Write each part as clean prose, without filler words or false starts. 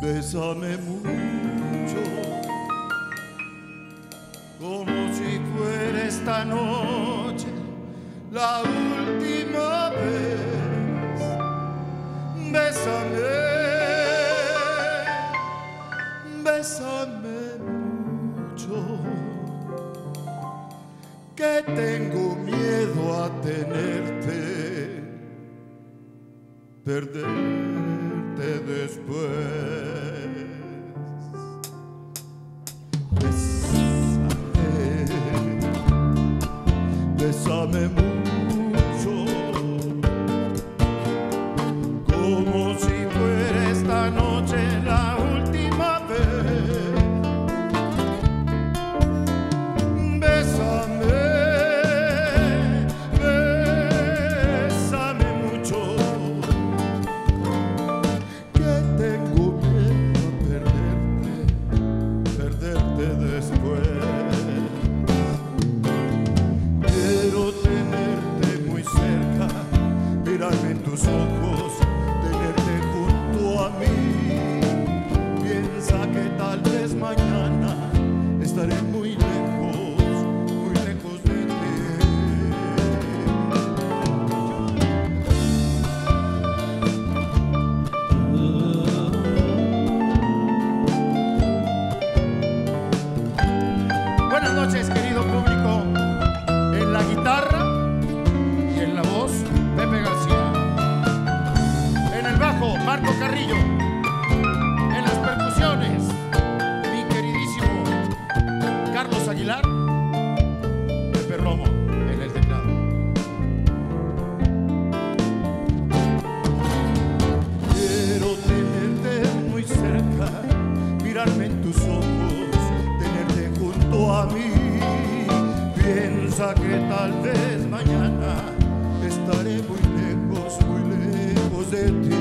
Bésame mucho, como si fuera esta noche la última vez. Bésame, bésame mucho, que tengo miedo a tenerte, perderte después. Bésame mucho, como si fuera esta noche la última vez. Bésame, bésame mucho, que tengo miedo a perderte después. Mirarme en tus ojos, tenerte junto a mí. Piensa que tal vez mañana estaré muy lejos de ti. Buenas noches, querido público. En la guitarra y en la voz, Pepe García. En el bajo, Marco Carrillo. En las percusiones, mi queridísimo Carlos Aguilar. Pepe Romo en el teclado. Quiero tenerte muy cerca, mirarme en tus ojos, tenerte junto a mí. Piensa que tal vez mañana estaré muy lejos de ti.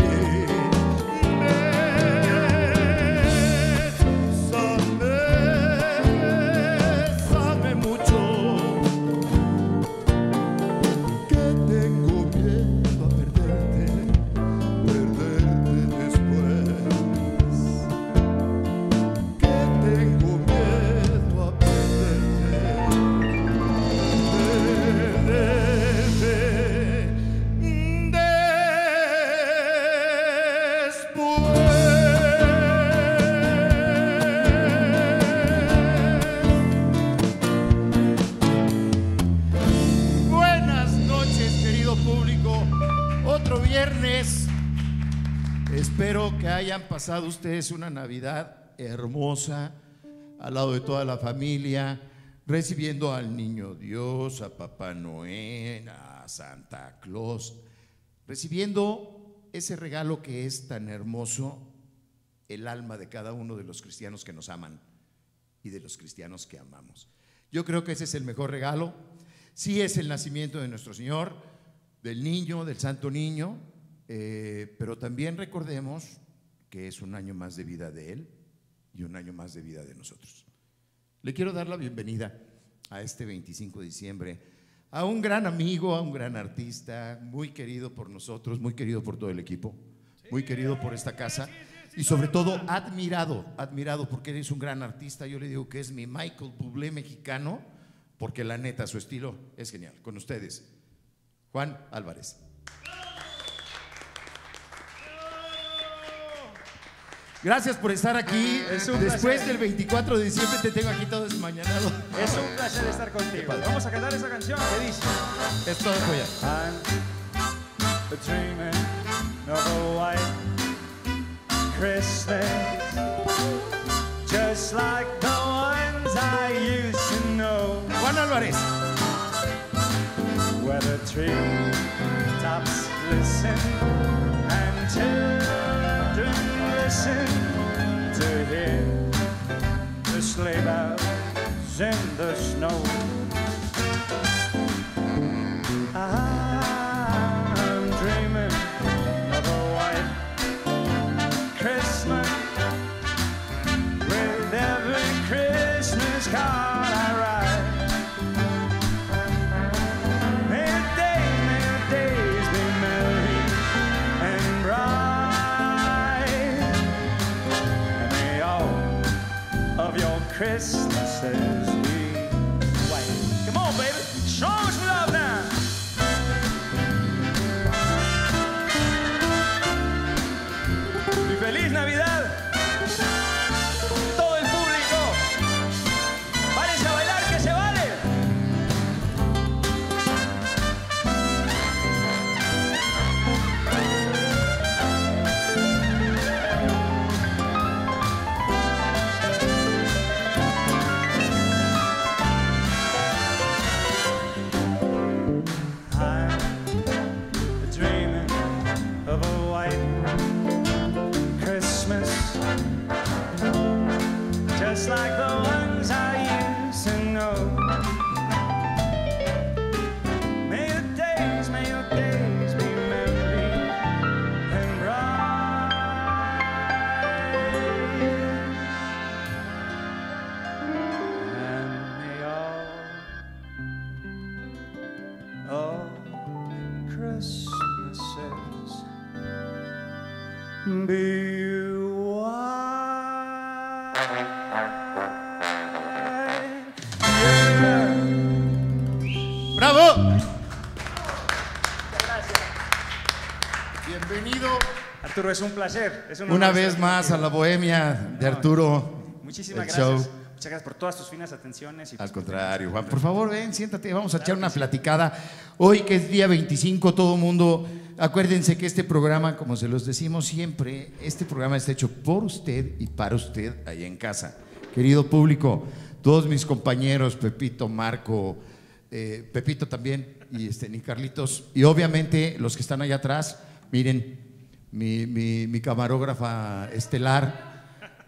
Bésame mucho, que tengo miedo a perderte después. Que tengo miedo a perderte viernes. Espero que hayan pasado ustedes una Navidad hermosa al lado de toda la familia, recibiendo al Niño Dios, a Papá Noel, a Santa Claus, recibiendo ese regalo que es tan hermoso, el alma de cada uno de los cristianos que nos aman y de los cristianos que amamos. Yo creo que ese es el mejor regalo. Sí, es el nacimiento de nuestro Señor, del niño, del Santo Niño, pero también recordemos que es un año más de vida de Él y un año más de vida de nosotros. Le quiero dar la bienvenida a este 25 de diciembre a un gran amigo, a un gran artista, muy querido por nosotros, muy querido por todo el equipo, muy querido por esta casa y sobre todo admirado porque eres un gran artista. Yo le digo que es mi Michael Bublé mexicano, porque la neta su estilo es genial. Con ustedes, Juan Álvarez. Gracias por estar aquí. Después del 24 de diciembre te tengo aquí todo desmañanado. Es un placer estar contigo. Vamos a cantar esa canción que dice: es todo tuya. I'm dreaming of a white Christmas, just like the ones I used to know. Juan Álvarez. Where the tree tops glisten and children listen to hear the sleigh bells in the snow. I'm dreaming of a white Christmas, with every Christmas card I write. May the days be merry and bright. Christmases we white. Come on, baby, show us some love now. Y feliz Navidad. Todo el público, váyanse a bailar, que se vale. I'm dreaming of a white Christmas, just like the ones I used to know. May your days be merry and bright, and may all Christmases be white. Yeah. ¡Bravo! Bienvenido Arturo, es un placer. Es un una honor vez estar más a contigo. la bohemia de Arturo. Muchísimas el gracias. show. Muchas gracias por todas tus finas atenciones. Y Al pues, contrario, Juan, por favor, ven, siéntate, vamos a echar una platicada. Hoy que es día 25, todo el mundo, acuérdense que este programa, como se los decimos siempre, este programa está hecho por usted y para usted allá en casa. Querido público, todos mis compañeros, Pepito, Marco, Pepito también, y ni Carlitos, y obviamente los que están allá atrás, miren, mi camarógrafa estelar,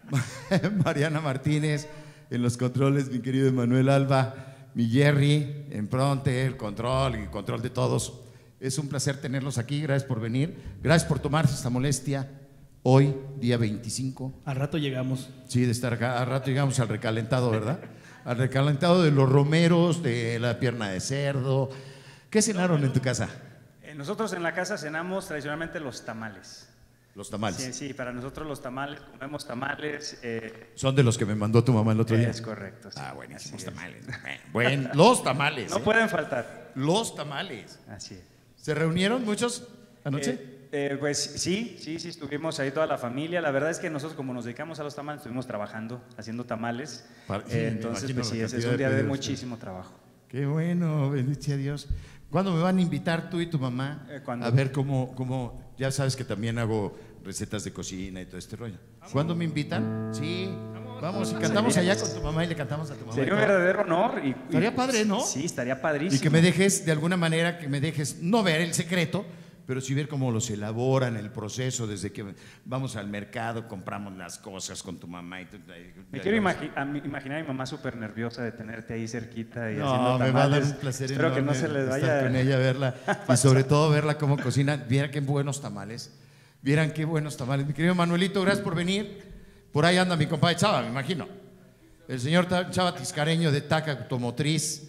Mariana Martínez, en los controles, mi querido Emanuel Alba, mi Jerry, en Pronte, el control de todos. Es un placer tenerlos aquí, gracias por venir, gracias por tomarse esta molestia. Hoy, día 25. Al rato llegamos. Sí, de estar acá, al rato llegamos al recalentado, ¿verdad? Al recalentado de los romeros, de la pierna de cerdo. ¿Qué cenaron en tu casa? nosotros en la casa cenamos tradicionalmente los tamales. Los tamales. Sí, sí, para nosotros los tamales, comemos tamales. Son de los que me mandó tu mamá el otro día. Es correcto. Sí. Ah, buenísimos Así es. tamales. Bueno, los tamales. No pueden faltar. Los tamales. Así es. ¿Se reunieron muchos anoche? Pues sí, estuvimos ahí toda la familia. La verdad es que nosotros, como nos dedicamos a los tamales, estuvimos trabajando, haciendo tamales. Sí, Entonces, me pues sí, imagino es la cantidad un día de de pedidos. muchísimo trabajo. Qué bueno, bendice a Dios. ¿Cuándo me van a invitar tú y tu mamá ¿cuándo? a ver cómo, ya sabes que también hago recetas de cocina y todo este rollo? ¿Cuándo me invitan? Sí, vamos y cantamos allá con tu mamá y le cantamos a tu mamá. Sería y un todo. verdadero honor. Estaría padre, ¿no? Sí, estaría padrísimo. Y que me dejes, de alguna manera, que me dejes, no ver el secreto, pero sí ver cómo los elaboran, el proceso, desde que vamos al mercado, compramos las cosas con tu mamá. Me quiero imaginar a mi mamá súper nerviosa de tenerte ahí cerquita y haciendo No, tamales. me va a dar un placer Espero que enorme no se les estar vaya con ella, verla y sobre todo verla cómo cocina. Vieran qué buenos tamales. Vieran qué buenos tamales. Mi querido Manuelito, gracias por venir. Por ahí anda mi compadre Chava, me imagino. El señor Chava Tiscareño de TAC Automotriz.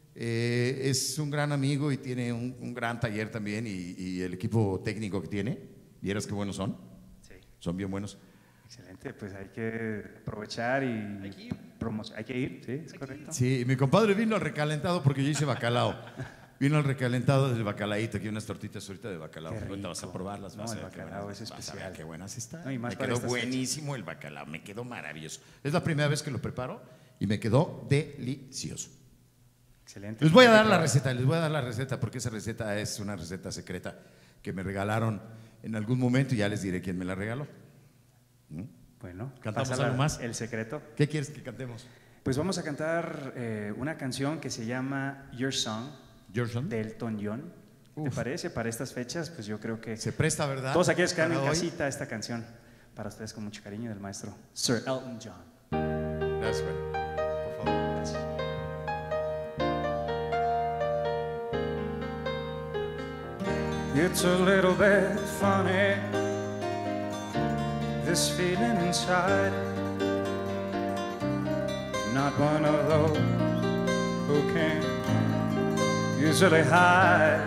Es un gran amigo y tiene un gran taller también y el equipo técnico que tiene. ¿Vieras qué buenos son? Sí. Son bien buenos. Excelente, pues hay que aprovechar y hay que ir, sí, es correcto. Sí, mi compadre vino al recalentado porque yo hice bacalao. Vino al recalentado del bacalaíto, aquí unas tortitas ahorita de bacalao. Qué Ahorita vas a rico. probarlas. No, vas a el ver qué bacalao buenas- es vas a ver especial. qué buenas están. No, y más me para quedó estas buenísimo el bacalao, me quedó maravilloso. Es la primera vez que lo preparo y me quedó delicioso. Excelente. Les voy a dar la receta porque esa receta es una receta secreta que me regalaron en algún momento y ya les diré quién me la regaló. Bueno, ¿Cantamos pásala, algo más? El secreto. ¿Qué quieres que cantemos? Pues vamos a cantar una canción que se llama Your Song Gerson. de Elton John. ¿Te Uf. parece? Para estas fechas, pues yo creo que Se presta, ¿verdad? todos aquellos que Para están en hoy. casita, esta canción para ustedes con mucho cariño del maestro Sir Elton John. Gracias, güey. Por favor. Gracias. It's a little bit funny, this feeling inside. Not one of those who can easily hide.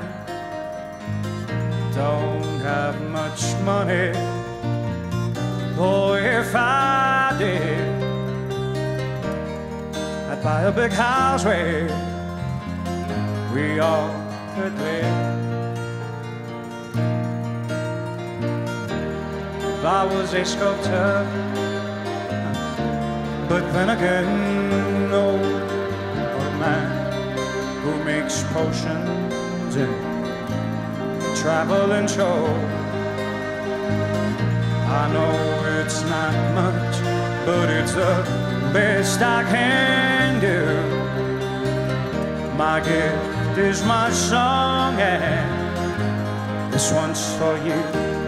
Don't have much money, oh, if I did, by a big house where we all could live. If I was a sculptor, but then again, no, or a man who makes potions and travel and show. I know it's not much, but it's the best I can do. My gift is my song, and this one's for you.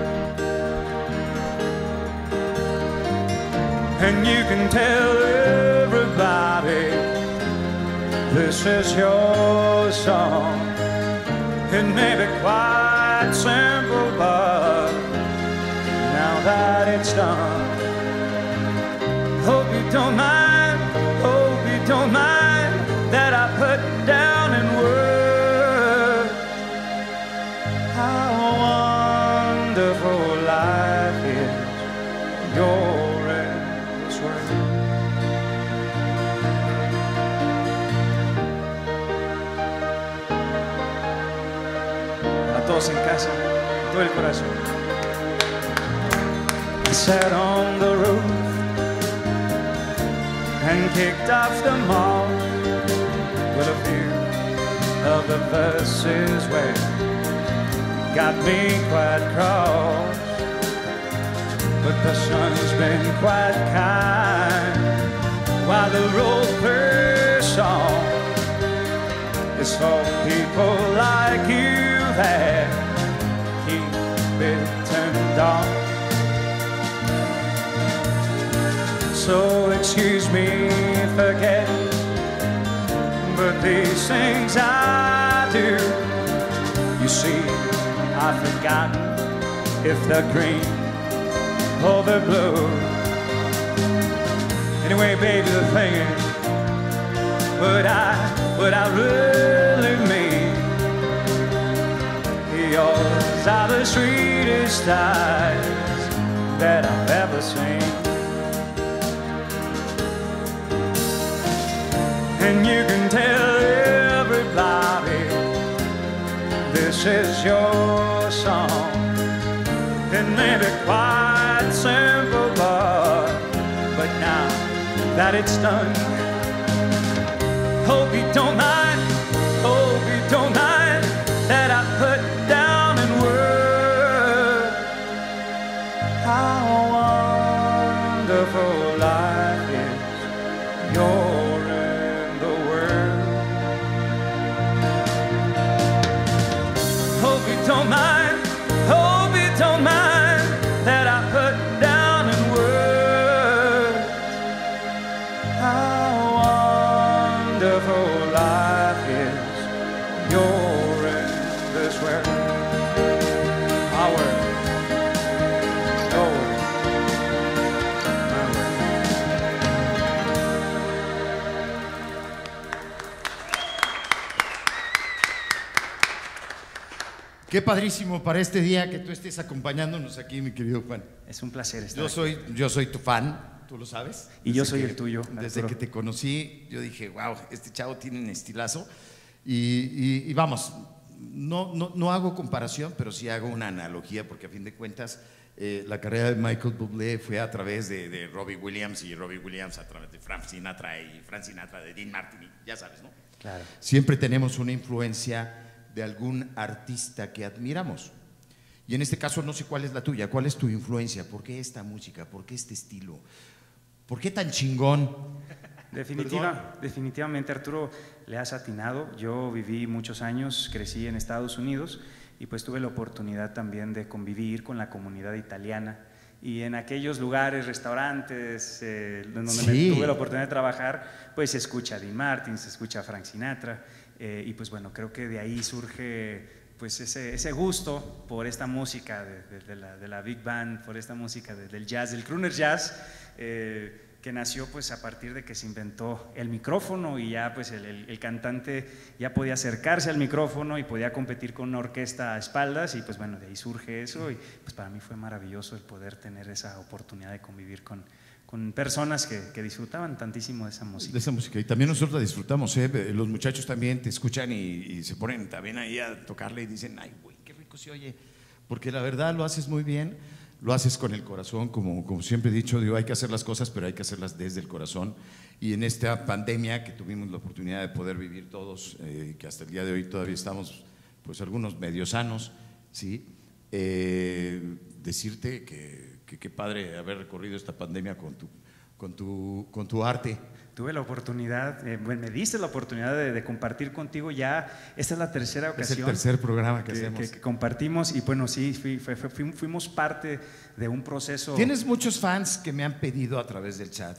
And you can tell everybody this is your song. It may be quite simple, but now that it's done, hope you don't mind that I put down in words how wonderful life is. You're in this world. A todos en casa, todo el corazón. I sat on the roof and kicked off the moss with a few of the verses where got me quite cross. But the sun's been quite kind, while the Rover song is for people like you that keep it turned on. So excuse me, forget, but these things I do. You see, I've forgotten if they're green or they're blue. Anyway, baby, the thing is, what I really mean, yours are the sweetest eyes that I've ever seen. And you can tell everybody this is your song. It may be quite simple, but now that it's done, hope you don't mind that I put down in words how wonderful life is. You're in the world. Hope you don't mind that I put down in words how wonderful life is. You're in this world. Our world. Your world. My world. Qué padrísimo para este día que tú estés acompañándonos aquí, mi querido Juan. Es un placer estar Yo soy tu fan, tú lo sabes. Y yo soy el tuyo, Desde Arturo. que te conocí, yo dije, wow, este chavo tiene un estilazo. Y vamos, no hago comparación, pero sí hago una analogía, porque a fin de cuentas la carrera de Michael Bublé fue a través de Robbie Williams, y Robbie Williams a través de Frank Sinatra, y Frank Sinatra de Dean Martin, ya sabes, ¿no? Claro. Siempre tenemos una influencia de algún artista que admiramos. Y en este caso no sé cuál es la tuya, cuál es tu influencia, ¿por qué esta música, por qué este estilo, por qué tan chingón? Definitivamente, Arturo, le has atinado. Yo viví muchos años, crecí en Estados Unidos y pues tuve la oportunidad también de convivir con la comunidad italiana. Y en aquellos lugares, restaurantes, donde Sí. tuve la oportunidad de trabajar, pues se escucha a Dean Martin, se escucha a Frank Sinatra. Y pues bueno, creo que de ahí surge pues ese gusto por esta música de la big band, por esta música del jazz, del crooner jazz. que nació pues a partir de que se inventó el micrófono y ya pues el cantante ya podía acercarse al micrófono y podía competir con una orquesta a espaldas, y pues bueno, de ahí surge eso, y pues para mí fue maravilloso el poder tener esa oportunidad de convivir con personas que disfrutaban tantísimo de esa música. De esa música, y también nosotros la disfrutamos, ¿eh? Los muchachos también te escuchan y se ponen también ahí a tocarle y dicen, ay, güey, qué rico se oye, porque la verdad lo haces muy bien, lo haces con el corazón, como siempre he dicho, digo, hay que hacer las cosas, pero hay que hacerlas desde el corazón, y en esta pandemia que tuvimos la oportunidad de poder vivir todos, que hasta el día de hoy todavía estamos, pues algunos medio sanos, ¿sí? Decirte que qué padre haber recorrido esta pandemia con tu arte. Tuve la oportunidad, me diste la oportunidad de compartir contigo ya. Esta es la tercera ocasión. Es el tercer programa que hacemos. Que compartimos, y bueno, sí, fuimos parte de un proceso. Tienes muchos fans que me han pedido a través del chat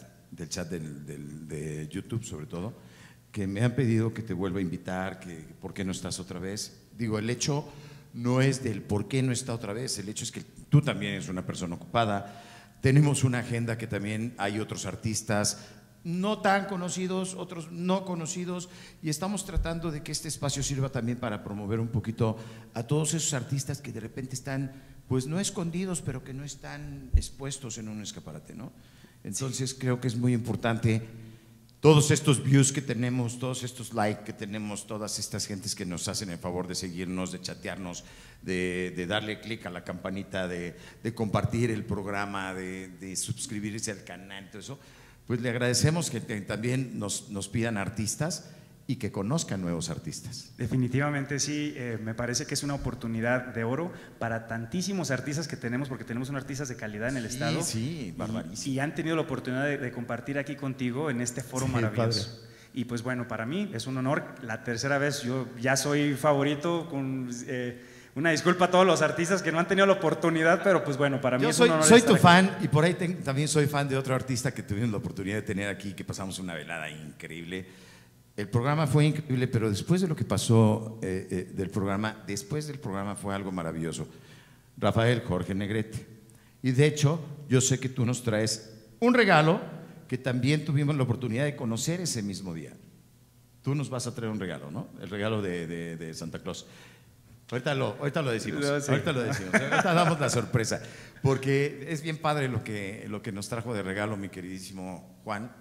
de YouTube sobre todo, que me han pedido que te vuelva a invitar, que por qué no estás otra vez. Digo, el hecho no es del por qué no está otra vez, el hecho es que tú también eres una persona ocupada. Tenemos una agenda que también hay otros artistas no tan conocidos, otros no conocidos, y estamos tratando de que este espacio sirva también para promover un poquito a todos esos artistas que de repente están, pues no escondidos, pero que no están expuestos en un escaparate, ¿no? Entonces creo que es muy importante todos estos views que tenemos, todos estos likes que tenemos, todas estas gentes que nos hacen el favor de seguirnos, de chatearnos, de darle clic a la campanita, de compartir el programa, de suscribirse al canal, todo eso, pues le agradecemos que también nos pidan artistas y que conozcan nuevos artistas. Definitivamente sí, me parece que es una oportunidad de oro para tantísimos artistas que tenemos, porque tenemos unos artistas de calidad en el estado. Sí, barbarísimo. Y han tenido la oportunidad de compartir aquí contigo en este foro maravilloso. Padre. Y pues bueno, para mí es un honor, la tercera vez, yo ya soy favorito, con una disculpa a todos los artistas que no han tenido la oportunidad, pero pues bueno, para mí es un honor. Soy tu fan, y por ahí también soy fan de otro artista que tuvimos la oportunidad de tener aquí, que pasamos una velada increíble. El programa fue increíble, pero después de lo que pasó después del programa fue algo maravilloso. Rafael Jorge Negrete. Y de hecho, yo sé que tú nos traes un regalo que también tuvimos la oportunidad de conocer ese mismo día. Tú nos vas a traer un regalo, ¿no? El regalo de Santa Claus. Ahorita lo decimos, No, sí. ahorita damos la sorpresa, porque es bien padre lo que nos trajo de regalo mi queridísimo Juan.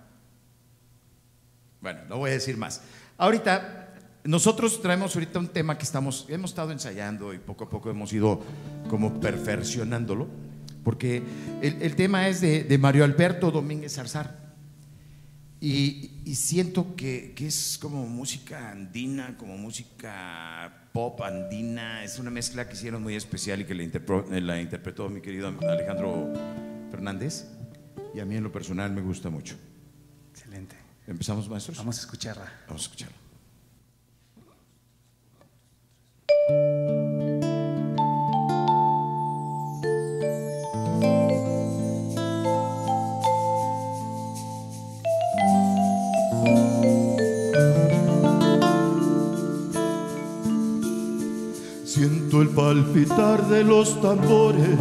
Bueno, no voy a decir más. Ahorita, nosotros traemos ahorita un tema que hemos estado ensayando y poco a poco hemos ido como perfeccionándolo, porque el tema es de Mario Alberto Domínguez Zarzar. Y siento que es como música andina, como música pop andina, es una mezcla que hicieron muy especial y que la interpretó mi querido Alejandro Fernández, y a mí en lo personal me gusta mucho. Excelente. ¿Empezamos, maestros? Vamos a escucharla. Vamos a escucharla. Siento el palpitar de los tambores,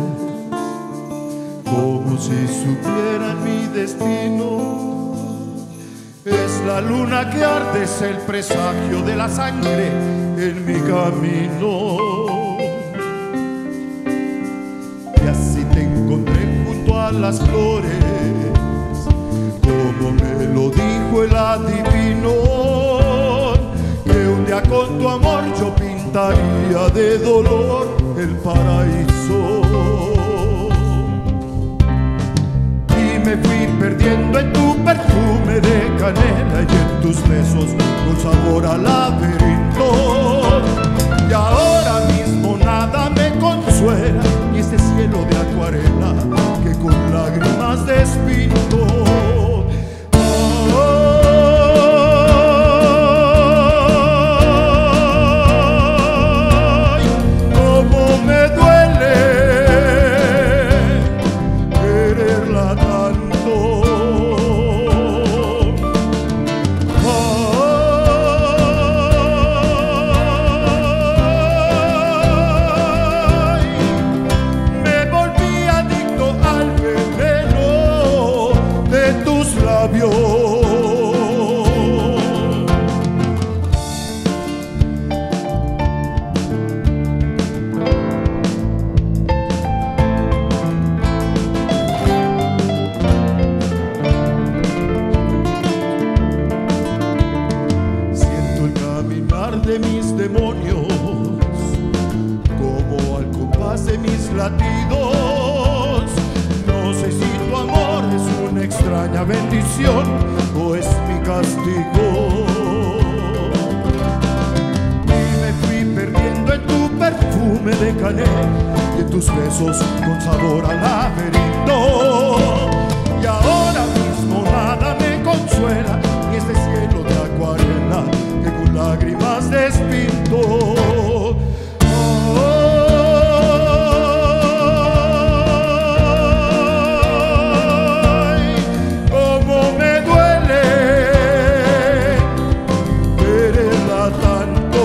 como si supieran mi destino. Es la luna que arde, es el presagio de la sangre en mi camino. Y así te encontré junto a las flores, como me lo dijo el adivino, que un día con tu amor yo pintaría de dolor el paraíso. Y me fui perdiendo en tu perfume de canela y en tus besos con sabor a laberinto. Y ahora mismo nada me consuela, y este cielo de acuarela que con lágrimas despinto. De latidos. No sé si tu amor es una extraña bendición o es mi castigo. Y me fui perdiendo en tu perfume de canela y en tus besos con sabor a laberinto. Y ahora mismo nada me consuela, ni este cielo de acuarela que con lágrimas despinto. Ay, cómo me duele quererla tanto.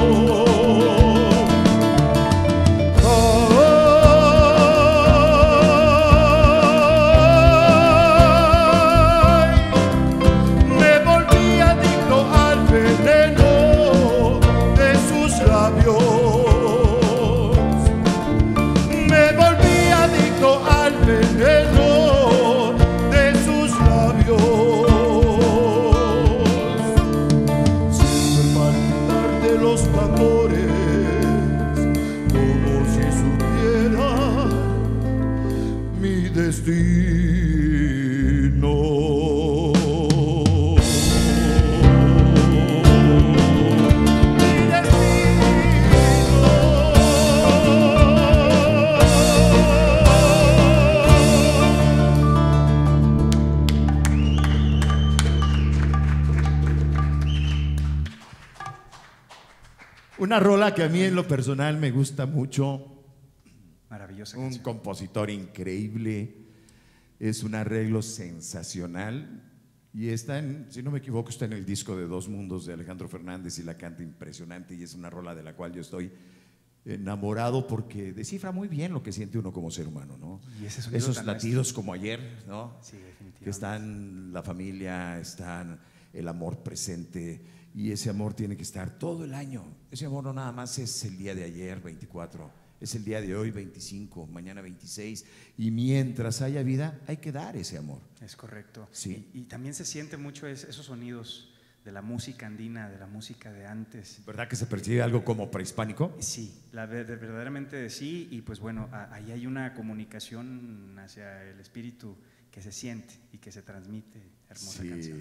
Una rola que a mí en lo personal me gusta mucho. Maravillosa Un canción. compositor increíble. Es un arreglo sensacional. Y está en, si no me equivoco, está en el disco de Dos Mundos de Alejandro Fernández y la canta impresionante. Y es una rola de la cual yo estoy enamorado porque descifra muy bien lo que siente uno como ser humano, ¿no? Y ese sonido esos tan latidos nuestro. como ayer, ¿no? Sí, definitivamente. Que están la familia, están el amor presente. Y ese amor tiene que estar todo el año. Ese amor no nada más es el día de ayer, 24, es el día de hoy, 25, mañana 26. Y mientras haya vida, hay que dar ese amor. Es correcto. Sí. Y también se siente mucho esos sonidos de la música andina, de la música de antes. ¿Verdad que se percibe algo como prehispánico? Sí, verdaderamente sí. Y pues bueno, ahí hay una comunicación hacia el espíritu que se siente y que se transmite. Hermosa canción.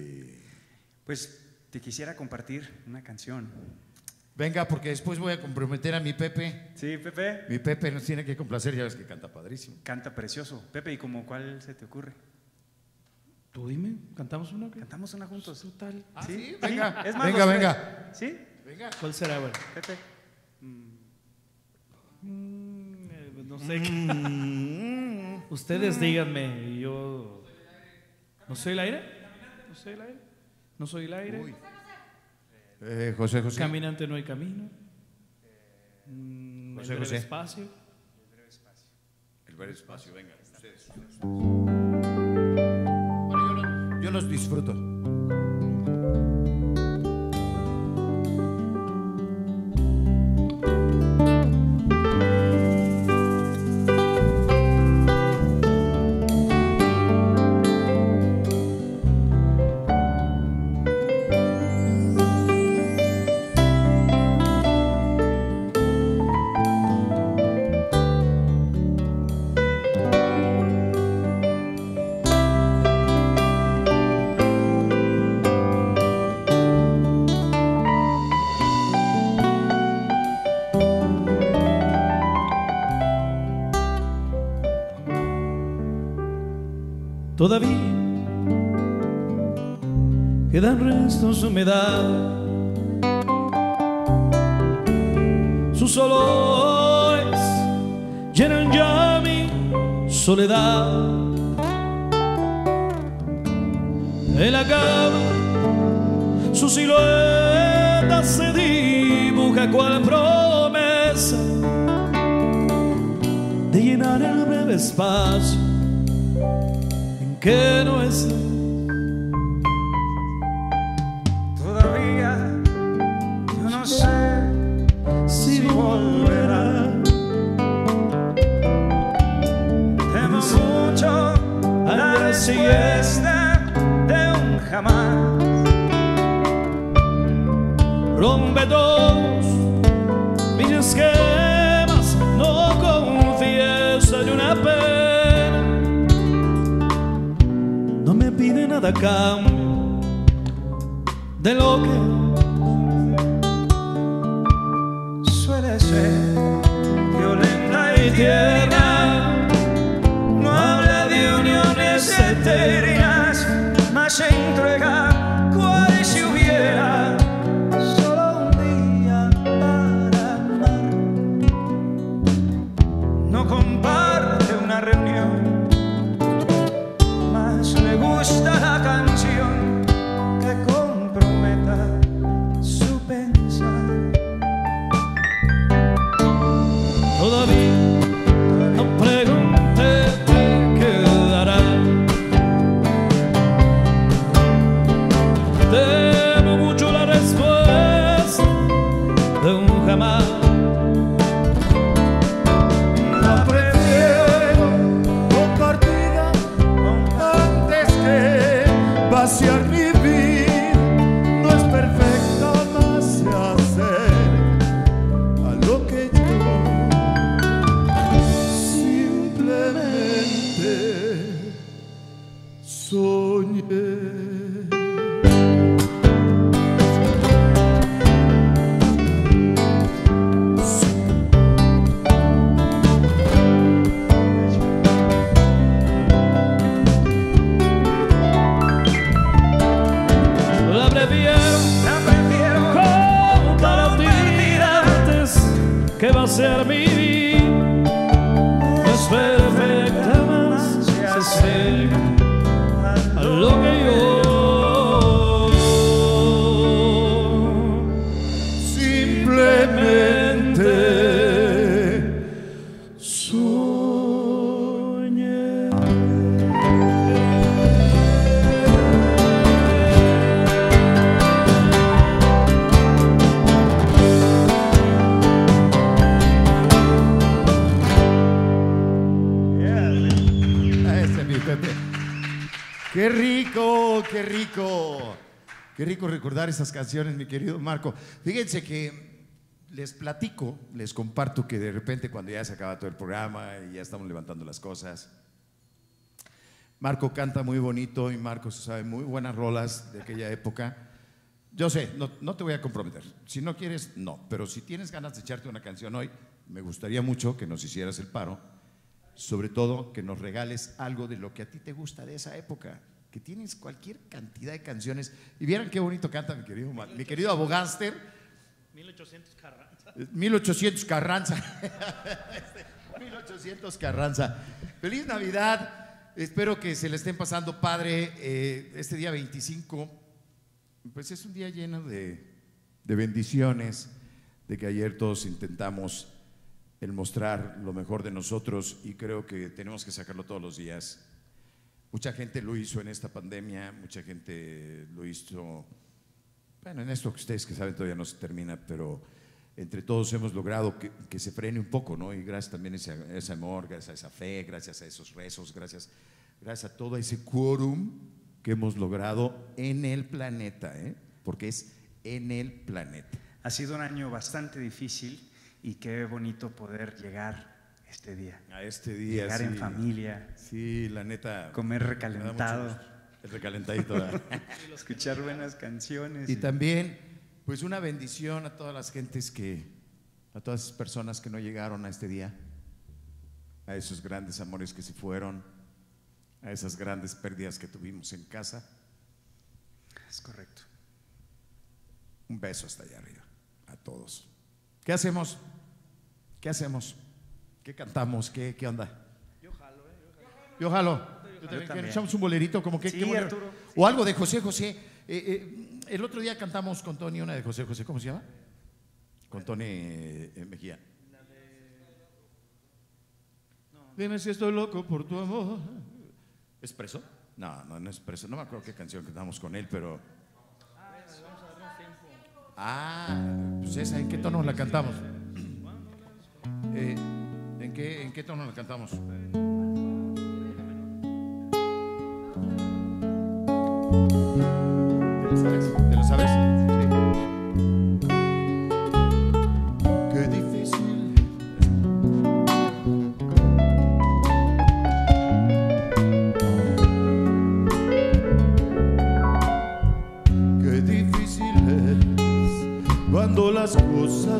Pues te quisiera compartir una canción. Venga, porque después voy a comprometer a mi Pepe. Sí, Pepe. Mi Pepe nos tiene que complacer, ya ves que canta padrísimo. Canta precioso. Pepe, ¿y como cuál se te ocurre? Tú dime, ¿cantamos una? Cantamos una juntos. Total. Ah, sí, venga, Es más, venga, los tres. venga. ¿Sí? Venga. ¿Cuál será, bueno? Pepe. No sé. Ustedes díganme, yo... ¿No soy el aire? ¿No soy el aire? ¿No soy el aire? Uy. José. Caminante no hay camino. José, El breve José. espacio. El breve espacio, venga. Bueno, yo los disfruto. Todavía quedan restos de humedad, sus olores llenan ya mi soledad. En la cama su silueta se dibuja cual promesa de llenar el breve espacio que no es. Todavía yo no sé Si volverá, temo mucho al la día respuesta de un jamás. rompe todos mis esquemas, no confíes la pena, no me pide nada a cambio de lo que Suele ser violenta y tierna, no habla de uniones eternas, mas se entrega cual si hubiera solo un día para amar. No comparte una reunión, mas le gusta la canción que comprometa su pensar. todavía no pregunté qué quedará. Temo mucho la respuesta de un jamás. La prefiero compartida antes que vaciar mi vida. No es perfecta, más se acerca a lo que yo simplemente soñé. La prefiero compartir antes que va a ser mi vida. No es perfecta, más se acerca a lo que yo Simplemente soñé. Ese es mi Pepe. Qué rico, qué rico. Qué rico recordar esas canciones, mi querido Marco. Fíjense que les platico, les comparto que de repente cuando ya se acaba todo el programa y ya estamos levantando las cosas, Marco canta muy bonito y Marco se sabe muy buenas rolas de aquella época. Yo sé, no te voy a comprometer. Si no quieres, no. Pero si tienes ganas de echarte una canción hoy, me gustaría mucho que nos hicieras el paro. Sobre todo que nos regales algo de lo que a ti te gusta de esa época. Que tienes cualquier cantidad de canciones. Y vieran qué bonito canta mi querido Abogánster. 1800 Carranza. 1800 Carranza. 1800 Carranza. Feliz Navidad. Espero que se le estén pasando padre este día 25. Pues es un día lleno de bendiciones, de que ayer todos intentamos el mostrar lo mejor de nosotros y creo que tenemos que sacarlo todos los días. Mucha gente lo hizo en esta pandemia, mucha gente lo hizo, bueno, en esto que ustedes que saben todavía no se termina, pero entre todos hemos logrado que se frene un poco, ¿no? Y gracias también a ese amor, gracias a esa fe, gracias a esos rezos, gracias a todo ese quórum que hemos logrado en el planeta, porque es en el planeta. Ha sido un año bastante difícil y qué bonito poder llegar este día. A este día, llegar sí, en familia. Sí, la neta. Comer recalentado. El recalentadito. Escuchar buenas canciones. Y también, pues una bendición a todas las gentes a todas esas personas que no llegaron a este día, a esos grandes amores que se fueron, a esas grandes pérdidas que tuvimos en casa. Es correcto. Un beso hasta allá arriba, a todos. ¿Qué hacemos? ¿Qué hacemos? ¿Qué cantamos? ¿Qué onda? Yo jalo, Yo jalo. Yo también. Echamos un bolerito como que Sí, qué bolero? Arturo. O algo de José José. El otro día cantamos con Tony una de José José. ¿Cómo se llama? Con Tony Mejía. Dime si estoy loco por tu amor. ¿Expreso? No es Expreso. No me acuerdo qué canción cantamos con él, pero. Pues esa, ¿en qué tono la cantamos? ¿En qué tono la cantamos? ¿Te lo sabes? Sí. Qué difícil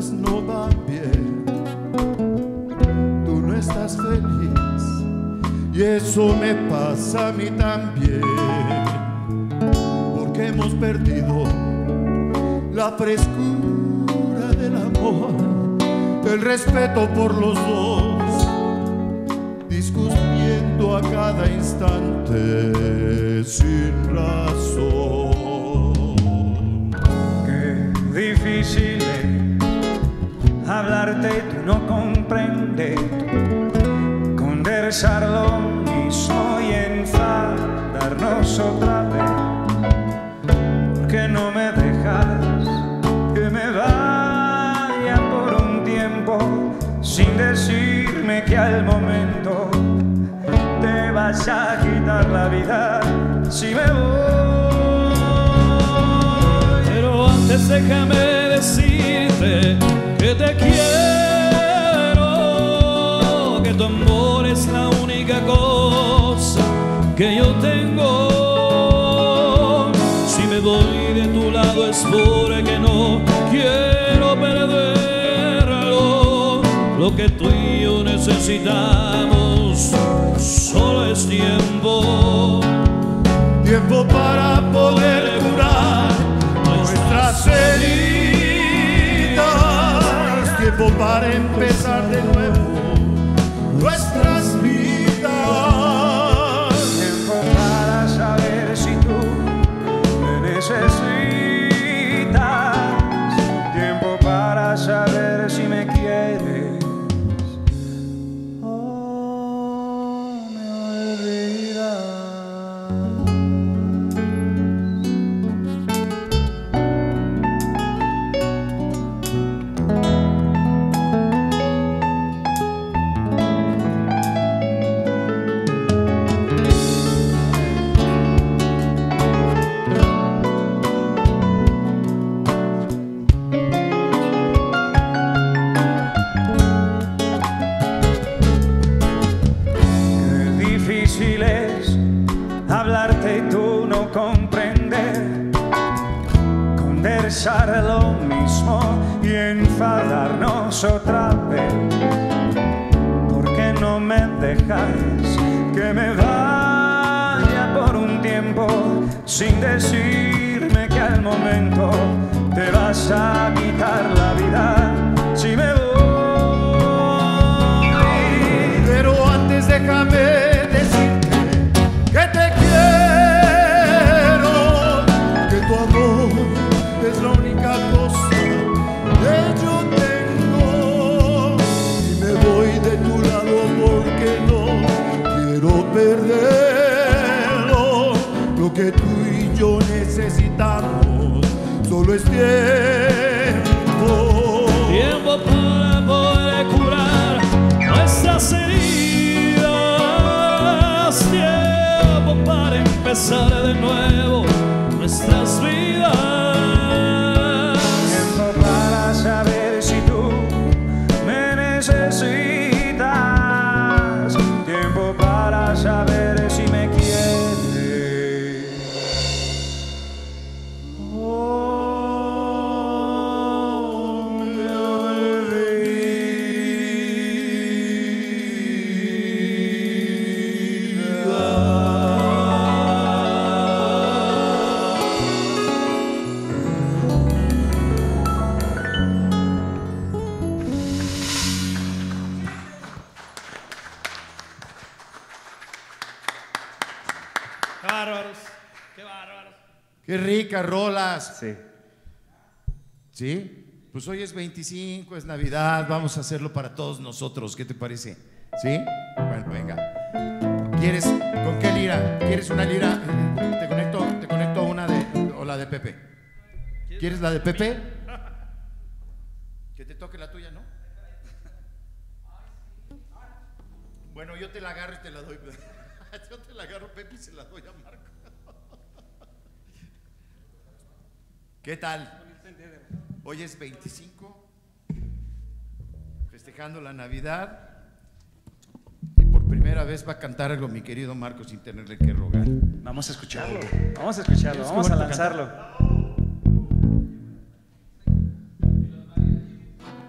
cosas no van bien, tú no estás feliz y eso me pasa a mí también, porque hemos perdido la frescura del amor, el respeto por los dos, discutiendo a cada instante sin razón. Qué difícil es hablarte y tú no comprendes, conversar lo mismo y enfadarnos otra vez, porque no me dejas que me vaya por un tiempo sin decirme que al momento te vas a quitar la vida si me voy. Pero antes déjame decirte que te quiero, que tu amor es la única cosa que yo tengo. Si me voy de tu lado es porque no quiero perderlo. Lo que tú y yo necesitamos solo es tiempo. Tiempo para poder curar nuestras heridas, tiempo para empezar de nuevo nuestras vidas, Tiempo para saber si tú me necesitas, tiempo para saber si me quieres o me olvidas. Hablarte y tú no comprender, conversar lo mismo y enfadarnos otra vez, porque no me dejas que me vaya por un tiempo sin decirme que al momento te vas a quitar la vida si me voy. pero antes déjame que te quiero, que tu amor es la única cosa que yo tengo, y me voy de tu lado porque no quiero perderlo. Lo que tú y yo necesitamos solo es tiempo. Tiempo para poder curar nuestras heridas, tiempo para empezar de nuevo nuestras vidas. Tiempo para saber si tú me necesitas, tiempo para saber si me quieres o me ¡Qué bárbaros! ¡Qué bárbaros! Qué ricas rolas. Sí. ¿Sí? Pues hoy es 25, es Navidad, vamos a hacerlo para todos nosotros, ¿qué te parece? ¿Sí? Bueno, venga. ¿Quieres, con qué lira? ¿Quieres una lira? Te conecto una o la de Pepe. ¿Quieres la de Pepe? Que te toque la tuya, ¿no? Bueno, yo te la agarro y te la doy. Yo te la agarro, Pepe, y se la doy a Marco. ¿Qué tal? Hoy es 25, festejando la Navidad, y por primera vez va a cantar algo mi querido Marco sin tenerle que rogar. Vamos a escucharlo, vamos a escucharlo, vamos a lanzarlo.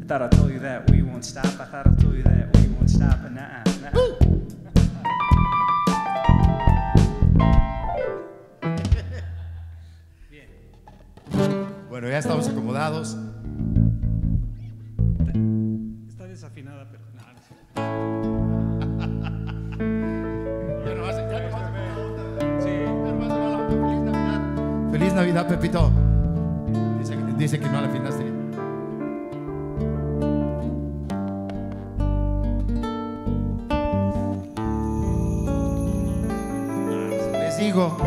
Thought I told you that we won't stop. I thought I told you that we won't stop. And Bueno, ya estamos acomodados. Está desafinada, pero nada. Feliz Navidad, Pepito. Dice que no la afinaste. Les digo.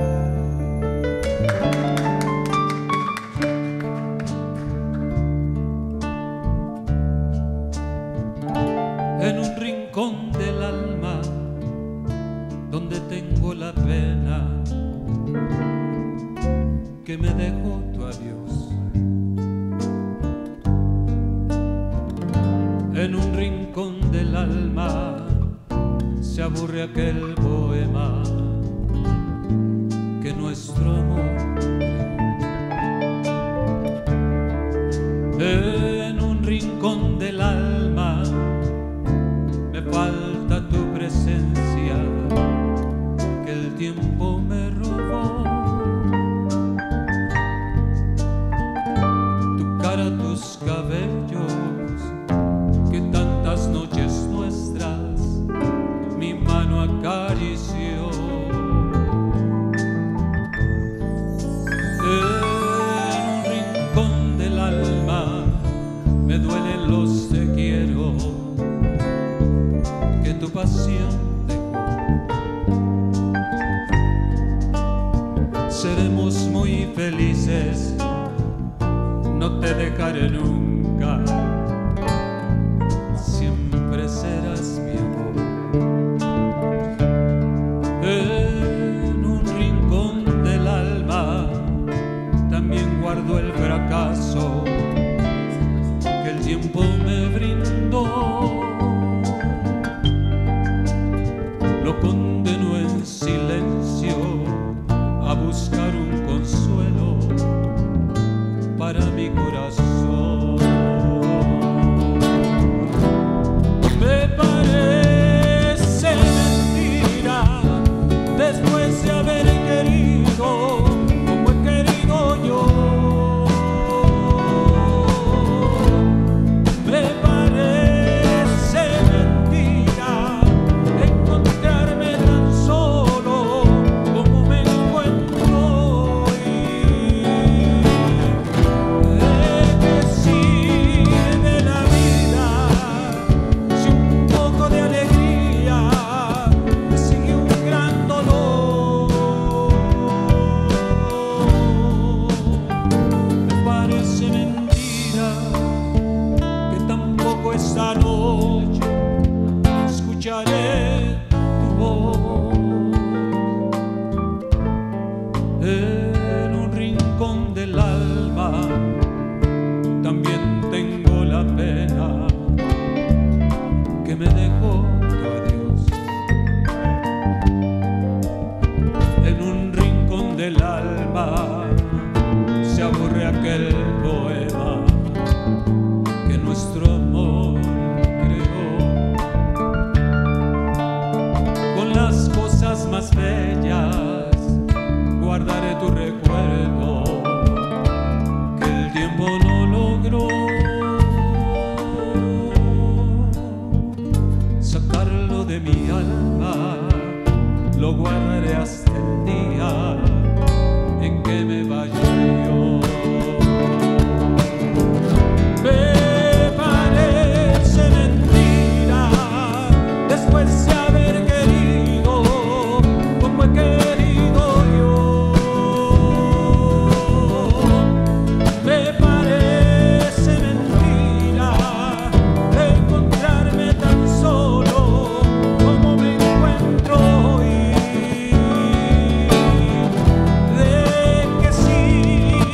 En un rincón del alma donde tengo la pena que me dejó tu adiós. En un rincón del alma se aburre aquel poema que nuestro amor creó. En un rincón del alma me falta tu presencia que el tiempo me robó. Tu cara, tus cabellos, que tantas noches nuestras mi mano acarició. En un rincón del alma me duelen los te quiero que tu pasión dejó. Seremos muy felices, no te dejaré nunca, siempre serás mi amor. En un rincón del alma también guardo el fracaso que el tiempo me brindó. Lo condeno en silencio a buscar un consuelo para mi corazón. Me parece mentira después de haber querido como he querido yo. Me parece mentira encontrarme tan solo como me encuentro hoy. ¿De qué sirve la vida si un poco de alegría me sigue un gran dolor? Me parece mentira que tampoco esta noche escucharé tu voz. En un rincón del alma también tengo la pena que me dejó tu adiós. En un rincón del alma se aburre aquel poema que nuestro amor creó. Con las cosas más bellas guardaré tu recuerdo que el tiempo no logró sacarlo de mi alma. Lo guardaré hasta el día en que me vaya yo. Me parece mentira después de haber querido como he querido yo. Me parece mentira encontrarme tan solo como me encuentro hoy. ¿De qué sirve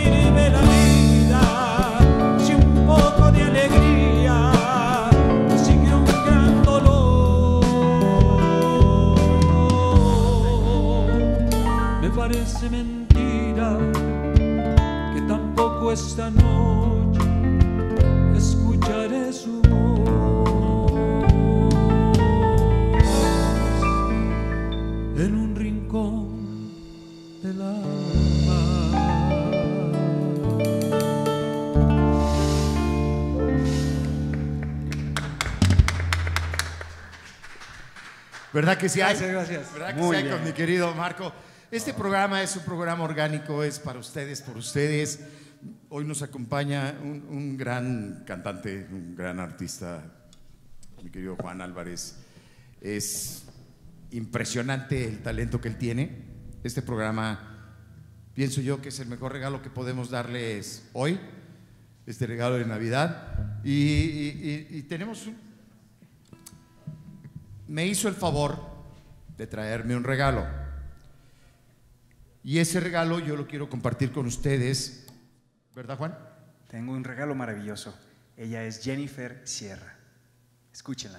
¿Verdad que sí hay? Gracias. ¿Verdad que Muy sí hay bien. con mi querido Marco? Este programa es un programa orgánico, es para ustedes, por ustedes. Hoy nos acompaña un gran cantante, un gran artista, mi querido Juan Álvarez. Es impresionante el talento que él tiene. Este programa, pienso yo que es el mejor regalo que podemos darles hoy, este regalo de Navidad. Y tenemos me hizo el favor de traerme un regalo. Y ese regalo yo lo quiero compartir con ustedes, ¿verdad, Juan? Tengo un regalo maravilloso. Ella es Jennifer Sierra. Escúchenla.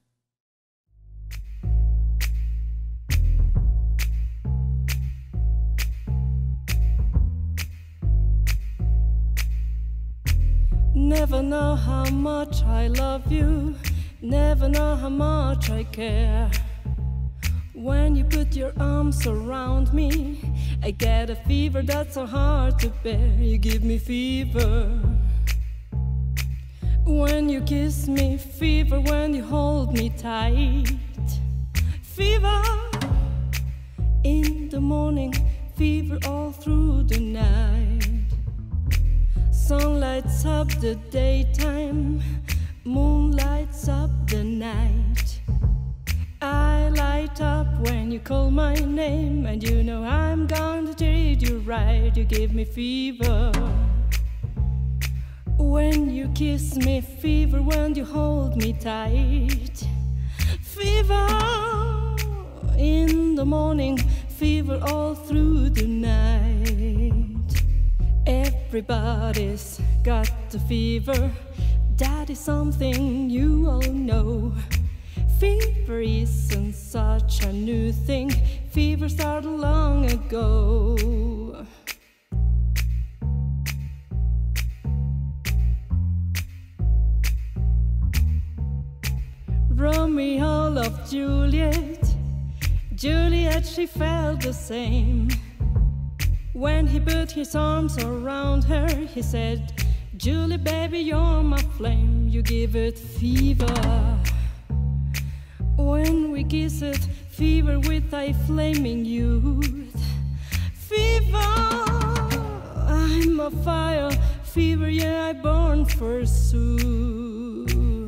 Never know how much I love you, never know how much I care. When you put your arms around me, I get a fever that's so hard to bear. You give me fever. When you kiss me, fever. When you hold me tight, fever. In the morning, fever all through the night. Sun lights up the daytime, moon lights up the night. I light up when you call my name, and you know I'm going to treat you right. You give me fever. When you kiss me, fever. When you hold me tight, fever. In the morning, fever all through the night. Everybody's got the fever. That is something you all know. Fever isn't such a new thing. Fever started long ago. Romeo loved Juliet. Juliet, she felt the same. When he put his arms around her, he said, Julie, baby, you're my flame. You give it fever. When we kiss it, fever with thy flaming youth. Fever, I'm a fire. Fever, yeah, I burn forsooth.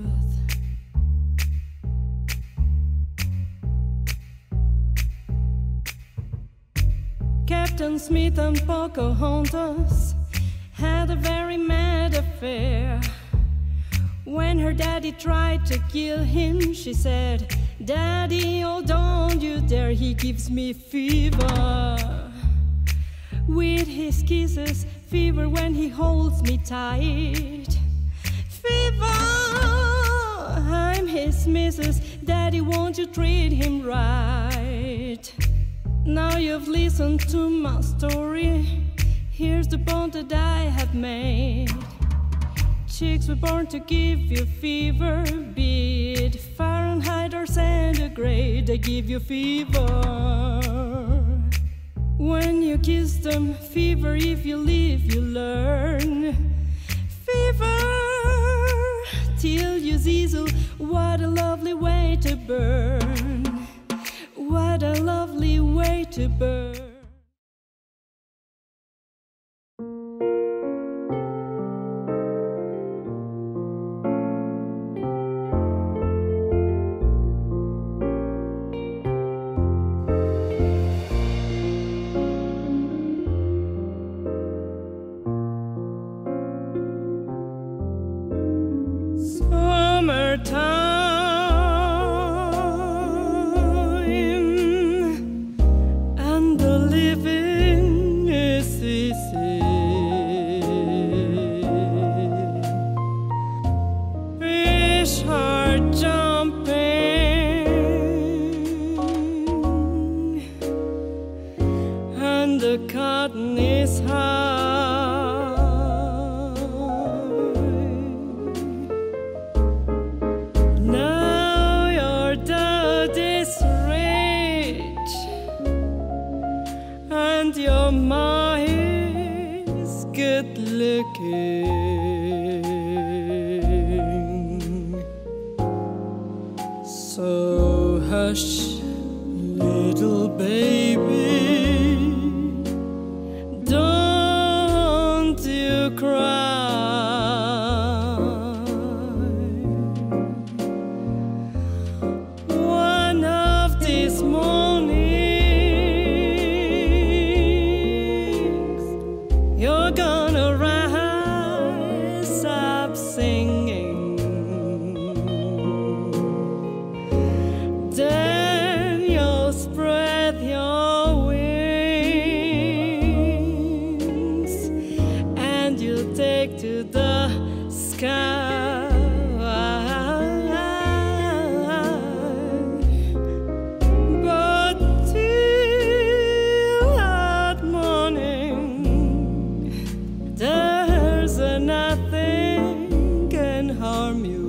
Captain Smith and Pocahontas had a very mad affair. When her daddy tried to kill him, she said, Daddy, oh don't you dare, he gives me fever. With his kisses, fever. When he holds me tight, fever. I'm his missus, Daddy, won't you treat him right? Now you've listened to my story. Here's the bond that I have made. Chicks were born to give you fever, be it Fahrenheit or centigrade, they give you fever. When you kiss them, fever. If you leave, you learn. Fever till you sizzle. What a lovely way to burn. What a lovely way to burn. So Hush, little baby, don't you cry. One of these mornings, you're gonna rise up singing. Then you'll spread your wings and you'll take to the sky. But till that morning, there's nothing can harm you.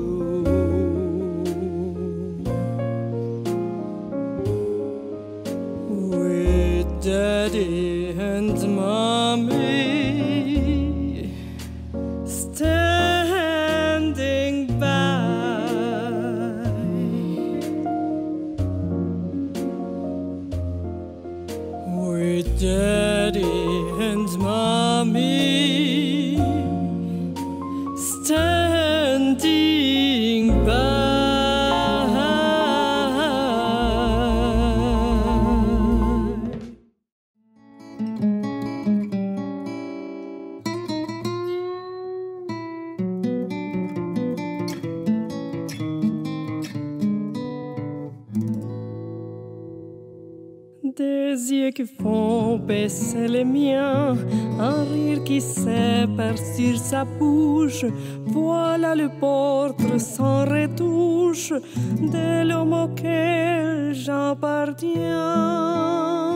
With Daddy and Mommy standing by, with Daddy and Mommy standing by. Des yeux qui font baisser les miens, un rire qui sépare sur sa bouche. Voilà le portrait sans retouche de l'homme auquel j'appartiens.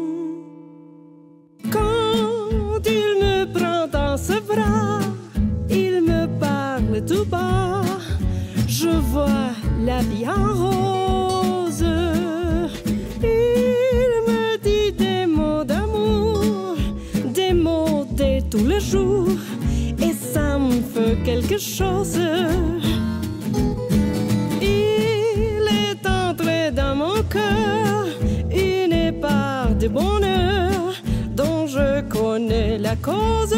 Quand il me prend dans ses bras, il me parle tout bas. Je vois la vie en rose. Tous les jours, et ça me fait quelque chose. Il est entré dans mon cœur une part de bonheur dont je connais la cause.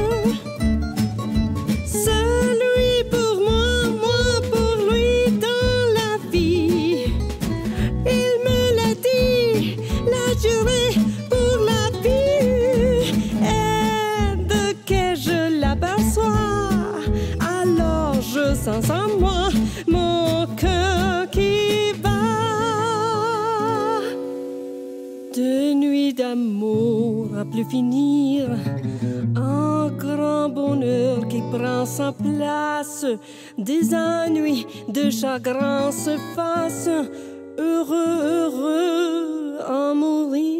C'est lui pour moi, moi pour lui dans la vie. Il me l'a dit, la juré pour la vie. Alors je sens en moi mon cœur qui bat. De nuits d'amour à plus finir, un grand bonheur qui prend sa place. Des ennuis, de chagrin se fassent, heureux, heureux à mourir.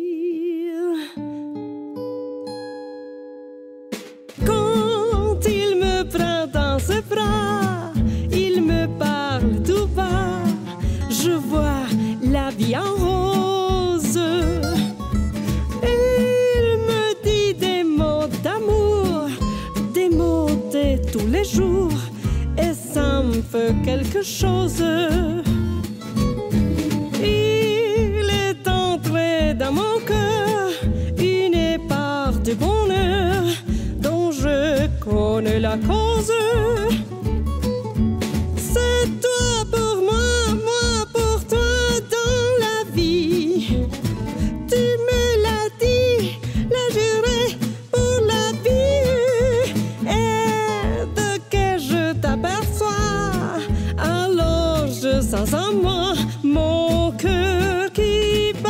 Dans ses bras, il me parle tout bas. Je vois la vie en rose. Il me dit des mots d'amour, des mots de tous les jours, et ça me fait quelque chose. Il est entré dans mon cœur une part de bonheur dont je connais la cause. C'est toi pour moi, moi pour toi dans la vie. Tu me l'as dit, l'as juré pour la vie. Et de que je t'aperçois, alors je sens en moi mon cœur qui bat.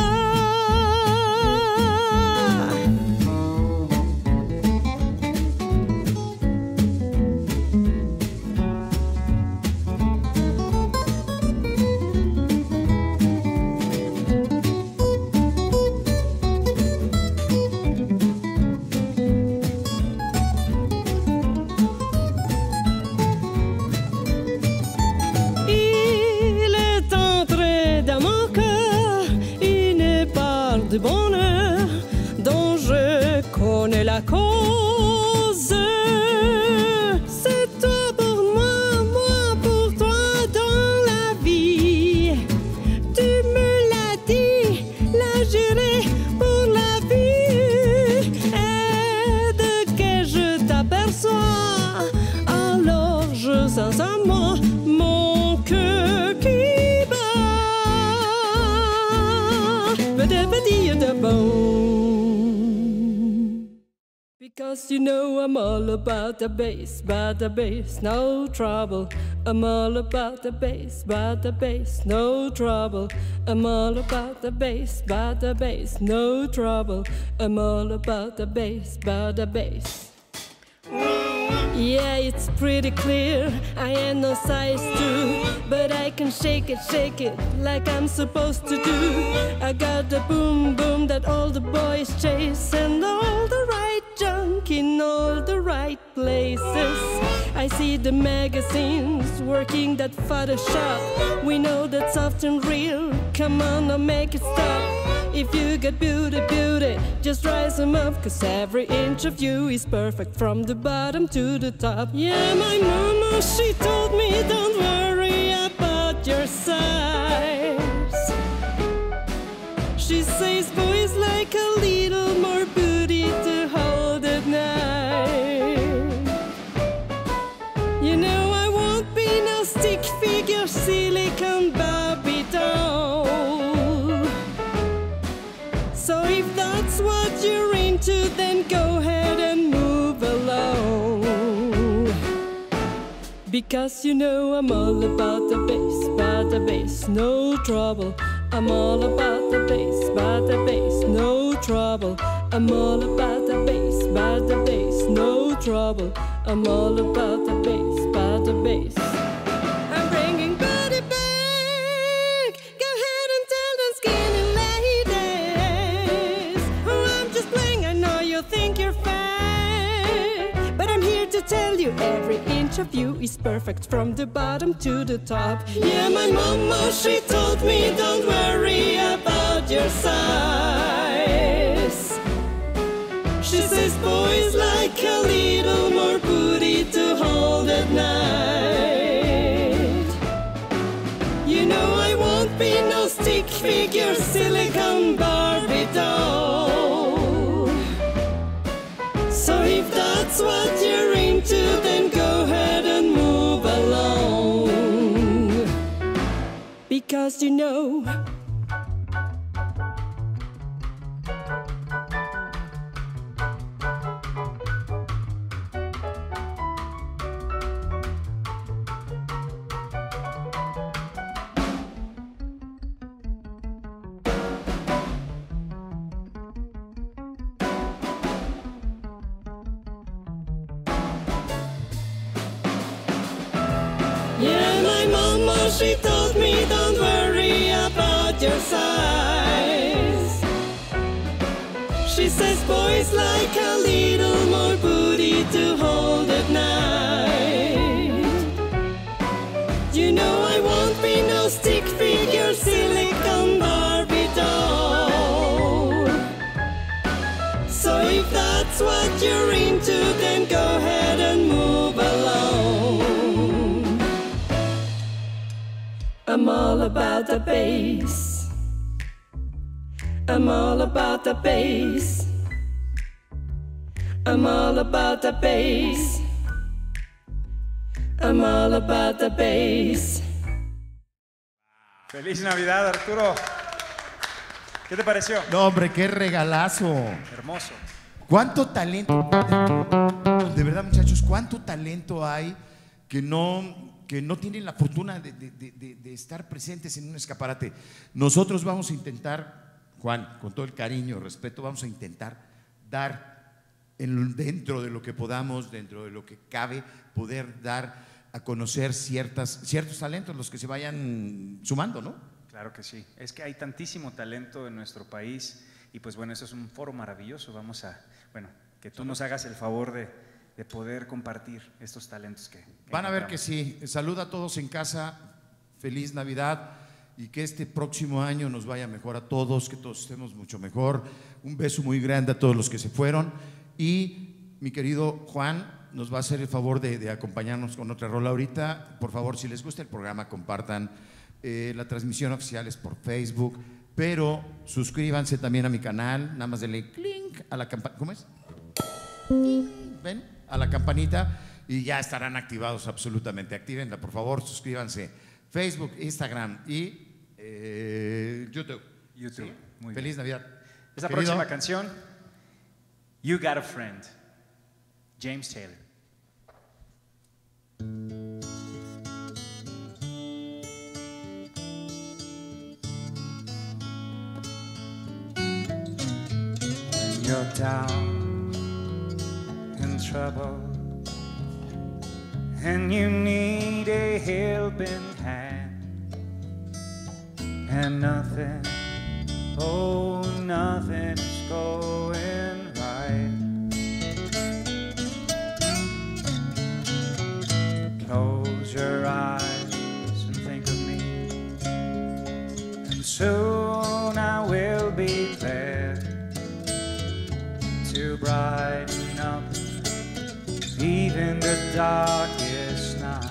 bone. Because you know I'm all about the bass, no trouble. I'm all about the bass, no trouble. I'm all about the bass, no trouble. I'm all about the bass, Yeah, it's pretty clear, I ain't no size 2, but I can shake it like I'm supposed to do. I got the boom boom that all the boys chase, and all the right junk in all the right places. I see the magazines working that Photoshop. We know that's often real, come on now make it stop. If you got beauty, just rise them up, 'cause every inch of you is perfect from the bottom to the top. Yeah, my mama, she told me don't worry about your size. She says boys like a little more booty to hold at night. You know I won't be no stick figure silicone Barbie doll. So if that's what you're into, then go ahead and move along. Because you know I'm all about the bass, no trouble. I'm all about the bass, no trouble. I'm all about the bass, no trouble. I'm all about the bass. I'm bringing body back. Go ahead and tell them skinny ladies. Oh, I'm just playing, I know you think you're fat, but I'm here to tell you every inch of you is perfect from the bottom to the top. Yeah, my mama, she told me don't worry about your size. She says boys like a little more booty to hold at night. You know I won't be no stick figure silicone Barbie doll. So if that's what you're into, then go ahead and move along. Because you know she told me don't worry about your size. She says boys like a little more booty to hold at night. You know I won't be no stick figure silicone Barbie doll. So if that's what you're into, then go ahead and move along. I'm all about the bass. I'm all about the bass. I'm all about the bass. I'm all about the bass. Feliz Navidad, Arturo. ¿Qué te pareció? No, hombre, qué regalazo. Hermoso. ¿Cuánto talento? De verdad, muchachos, ¿cuánto talento hay que no tienen la fortuna de estar presentes en un escaparate? Nosotros vamos a intentar, Juan, con todo el cariño, respeto, vamos a intentar dar dentro de lo que podamos, dentro de lo que cabe, poder dar a conocer ciertos talentos, los que se vayan sumando, ¿no? Claro que sí. Es que hay tantísimo talento en nuestro país y pues bueno, eso es un foro maravilloso. Vamos a, bueno, que tú nos hagas el favor de poder compartir estos talentos que van a ver que sí. Saluda a todos en casa, feliz Navidad y que este próximo año nos vaya mejor a todos, que todos estemos mucho mejor. Un beso muy grande a todos los que se fueron y mi querido Juan nos va a hacer el favor de acompañarnos con otra rola ahorita. Por favor, si les gusta el programa, compartan. La transmisión oficial es por Facebook, pero suscríbanse también a mi canal, nada más denle clink a la campanita. ¿Cómo es? ¿Ven? A la campanita y ya estarán activados absolutamente. Actívenla, por favor, suscríbanse. Facebook, Instagram y YouTube. YouTube. ¿Sí? Muy Feliz bien. Navidad. Esta Querido. próxima canción, You Got a Friend, James Taylor. When you're down in trouble and you need a helping hand, and nothing, oh, nothing's going right. Close your eyes and think of me, and soon I will be there to brighten up even the darkest night.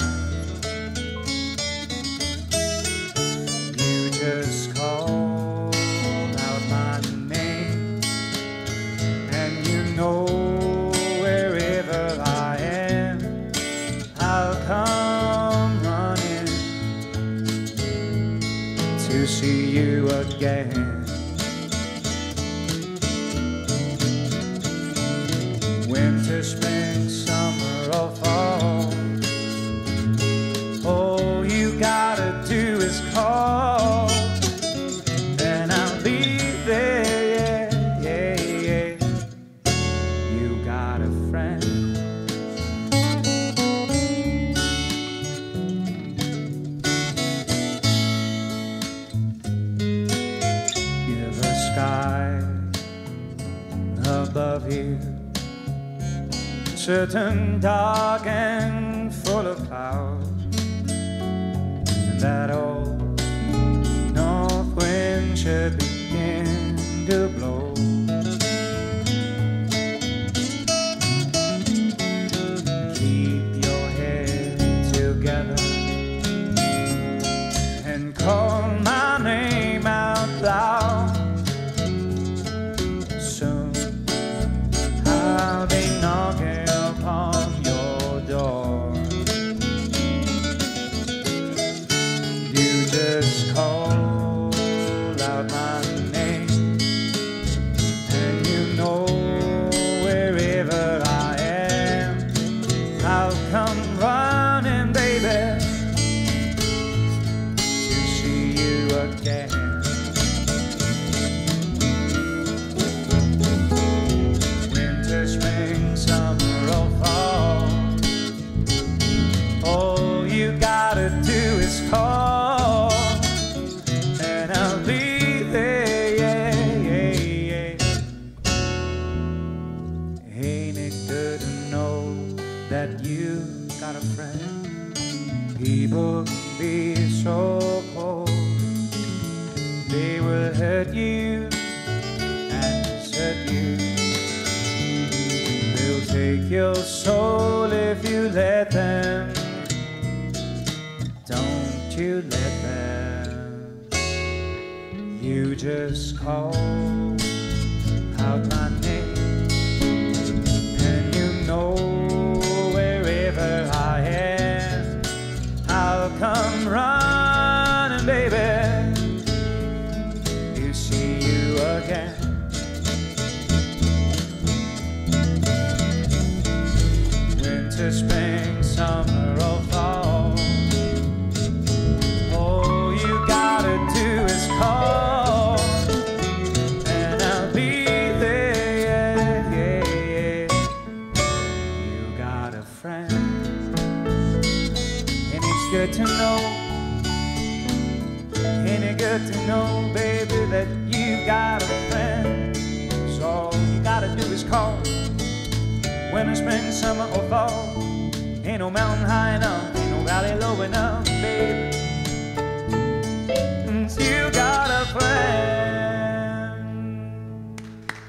You just call out my name, and you know wherever I am, I'll come running to see you again. Winter, spring, summer or fall, all you gotta do is call, and I'll be there, yeah, yeah, yeah. You got a friend. Yeah, the sky above you certain dark and full of clouds, and that old north wind should begin to blow. Keep your head together and call my name out loud. Soon I'll be knocking on your door. You just call out my name, and you know wherever I am, I'll come running, baby, to see you again. Winter, spring, summer or fall, all you gotta do is call, and I'll be there, yeah, yeah, yeah. Ain't it good to know that you got a friend? People can be so cold, they will hurt you and desert you. They'll take your soul if you let them. Don't you let them. You just call out my name, and you know wherever I am, I'll come running, baby, to see you again. Winter, spring, summer or fall, all you gotta do is call, and I'll be there, yeah, yeah, yeah. You got a friend, and it's good to know, ain't it good to know, baby, that you got a friend. So all you gotta do is call, winter, spring, summer or fall. Ain't no mountain high enough, ain't no valley low enough, baby. You got a friend.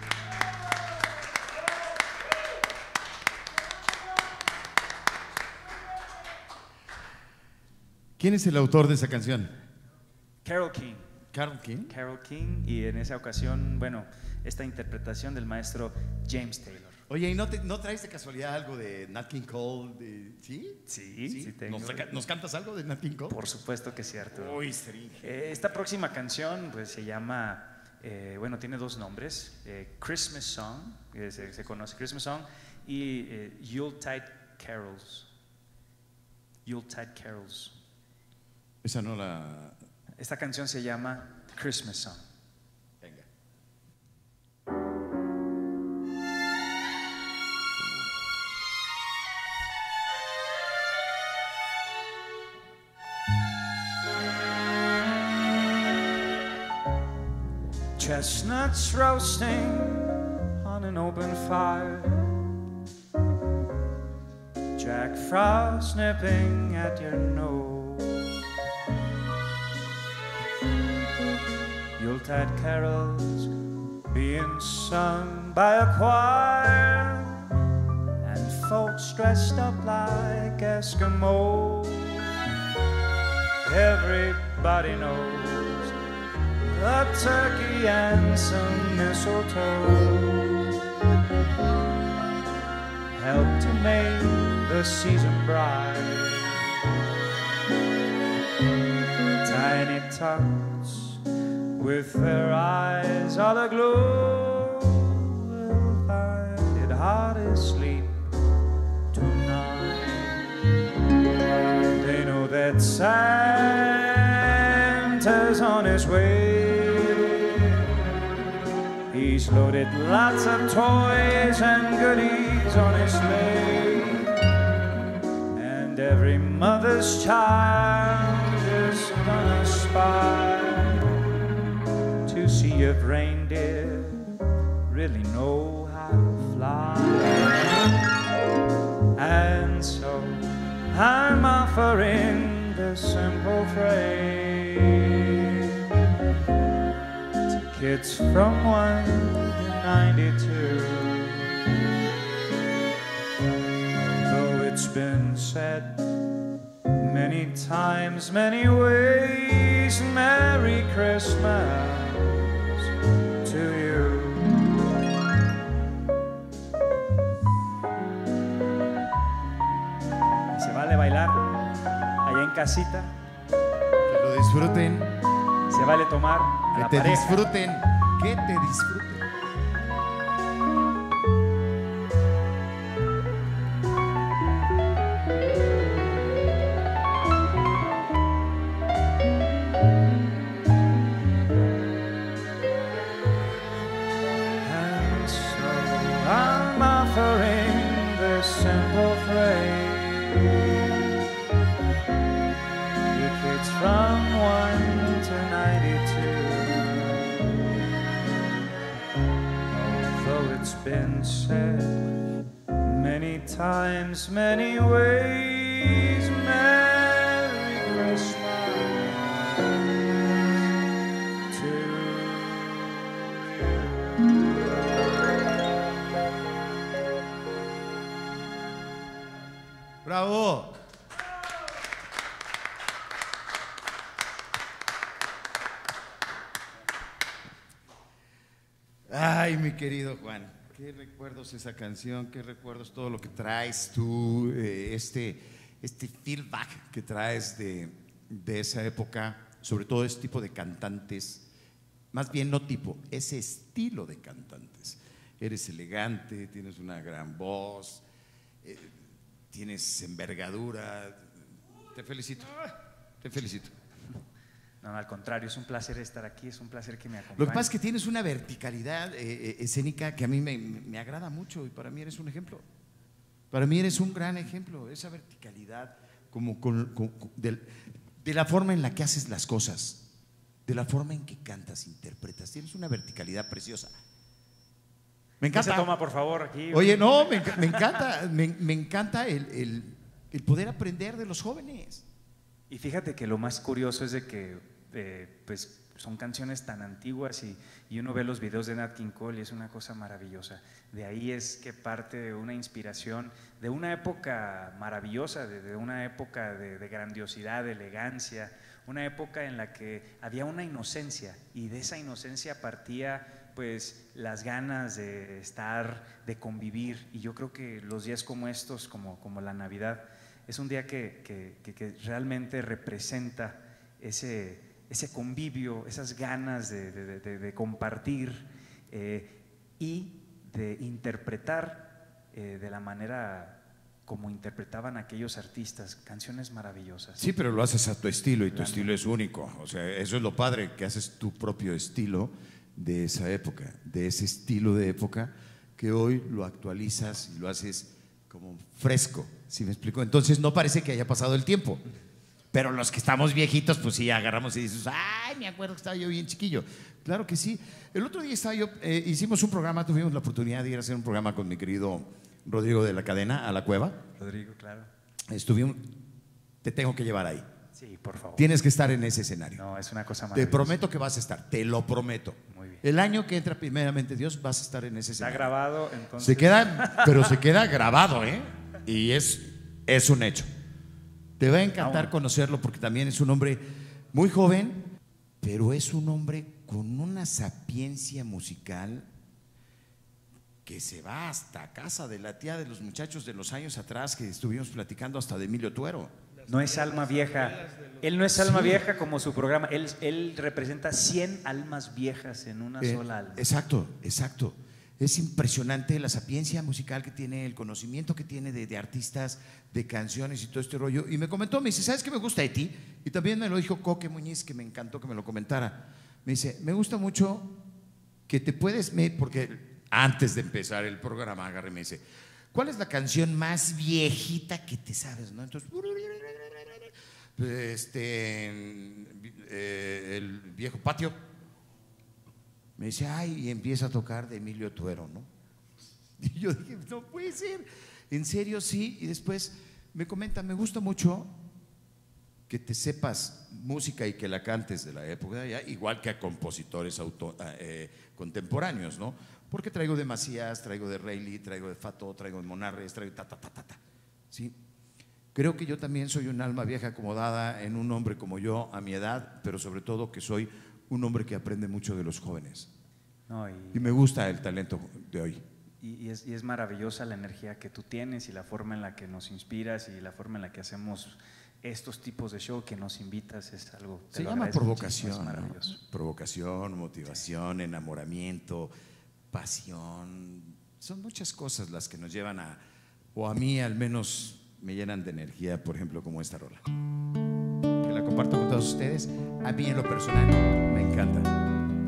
¿Quién es el autor de esa canción? Carole King. Carole King. Carole King, y en esa ocasión, bueno, esta interpretación del maestro James Taylor. Oye, ¿y no traes de casualidad algo de Nat King Cole? ¿Sí? Sí tengo. ¿Nos cantas algo de Nat King Cole? Por supuesto que sí, Arturo. Uy, sería. Esta próxima canción pues se llama bueno, tiene dos nombres, Christmas Song, se conoce Christmas Song, y Yuletide Carols. Yuletide Carols. Esa no la... Esta canción se llama Christmas Song. Venga. Chestnuts roasting on an open fire, Jack Frost nipping at your nose, Yuletide carols being sung by a choir, and folks dressed up like Eskimos. Everybody knows a turkey and some mistletoe help to make the season bright. Tiny tots with their eyes all aglow will find it hard to sleep tonight. They know that Santa's on his way. He's loaded lots of toys and goodies on his sleigh, and every mother's child is gonna spy to see if reindeer really know how to fly. And so I'm offering the simple phrase to kids from 1 to 92. Though it's been said many times, many ways, Merry Christmas to you. Se vale bailar allá en casita, Que lo disfruten, se vale tomar a que la te pareja. disfruten, que te disfruten. And so I'm offering this simple phrase to kids from 1 to 92. Although it's been said many times, many ways, Merry Christmas to ¡Bravo! Ay, mi querido Juan, qué recuerdos esa canción, qué recuerdos todo lo que traes tú, este feedback que traes de esa época, sobre todo este tipo de cantantes, más bien no tipo, ese estilo de cantantes. Eres elegante, tienes una gran voz, tienes envergadura. Te felicito, te felicito. No, al contrario, es un placer estar aquí, es un placer que me acompañen. Lo que pasa es que tienes una verticalidad escénica que a mí me agrada mucho, y para mí eres un ejemplo. Para mí eres un gran ejemplo, esa verticalidad de la forma en la que haces las cosas, de la forma en que cantas, interpretas. Tienes una verticalidad preciosa. Me ¿Qué se encanta. toma, por favor, aquí? Oye, no, me encanta el poder aprender de los jóvenes. Y fíjate que lo más curioso es de que pues son canciones tan antiguas y uno ve los videos de Nat King Cole y es una cosa maravillosa. De ahí es que parte una inspiración de una época maravillosa, de una época de grandiosidad, de elegancia, una época en la que había una inocencia, y de esa inocencia partía pues las ganas de estar, de convivir. Y yo creo que los días como estos, como la Navidad, es un día que realmente representa ese convivio, esas ganas de compartir y de interpretar de la manera como interpretaban aquellos artistas, canciones maravillosas. Sí, pero lo haces a tu estilo y tu estilo es único. O sea, eso es lo padre, que haces tu propio estilo de esa época, de ese estilo de época que hoy lo actualizas y lo haces como fresco, ¿sí me explico? Entonces no parece que haya pasado el tiempo. Pero los que estamos viejitos, pues sí, agarramos y dices, ay, me acuerdo que estaba yo bien chiquillo. Claro que sí. El otro día estaba yo, hicimos un programa, tuvimos la oportunidad de ir a hacer un programa con mi querido Rodrigo de la Cadena, a La Cueva. Rodrigo, claro. Estuvimos, te tengo que llevar ahí. Sí, por favor. Tienes que estar en ese escenario. No, es una cosa Te maravillosa. prometo que vas a estar, te lo prometo. Muy bien. El año que entra, primeramente Dios, vas a estar en ese Está escenario. grabado, entonces. Se queda, pero se queda grabado, ¿eh? Y es un hecho. Te va a encantar conocerlo porque también es un hombre muy joven, pero es un hombre con una sapiencia musical que se va hasta casa de la tía de los muchachos de los años atrás que estuvimos platicando, hasta de Emilio Tuero. No es alma vieja. Él no es alma vieja como su programa. Él representa 100 almas viejas en una sola alma. Exacto, exacto. Es impresionante la sapiencia musical que tiene, el conocimiento que tiene de artistas, de canciones y todo este rollo. Y me comentó, me dice, ¿sabes qué me gusta de ti? Y también me lo dijo Coque Muñiz, que me encantó que me lo comentara. Me dice, me gusta mucho que te puedes, porque antes de empezar el programa, agarré y me dice, ¿cuál es la canción más viejita que te sabes? ¿No? Entonces, el viejo patio. Me dice, ay, y empieza a tocar de Emilio Tuero, ¿no? Y yo dije, no puede ser. En serio, sí. Y después me comenta, me gusta mucho que te sepas música y que la cantes de la época, ya, igual que a compositores contemporáneos, ¿no? Porque traigo de Macías, traigo de Reilly, traigo de Fato, traigo de Monarres, traigo de ¿sí? Creo que yo también soy un alma vieja acomodada en un hombre como yo a mi edad, pero sobre todo que soy un hombre que aprende mucho de los jóvenes. No, y me gusta el talento de hoy. Y es maravillosa la energía que tú tienes y la forma en la que nos inspiras y la forma en la que hacemos estos tipos de show que nos invitas. Es algo se llama provocación, ¿no? Provocación, motivación, enamoramiento, pasión. Son muchas cosas las que nos llevan o a mí al menos me llenan de energía, por ejemplo, como esta rola. Que la comparto con todos ustedes. A mí en lo personal me encanta.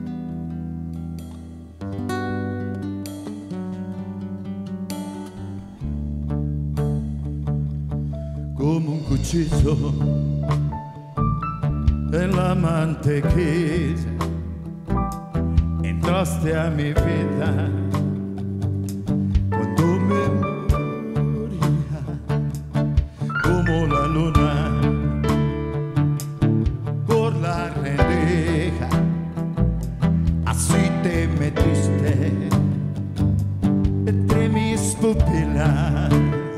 Como un cuchillo en la mantequilla, entraste a mi vida cuando me moría, como la luna por la rendija, así te metiste entre mis pupilas.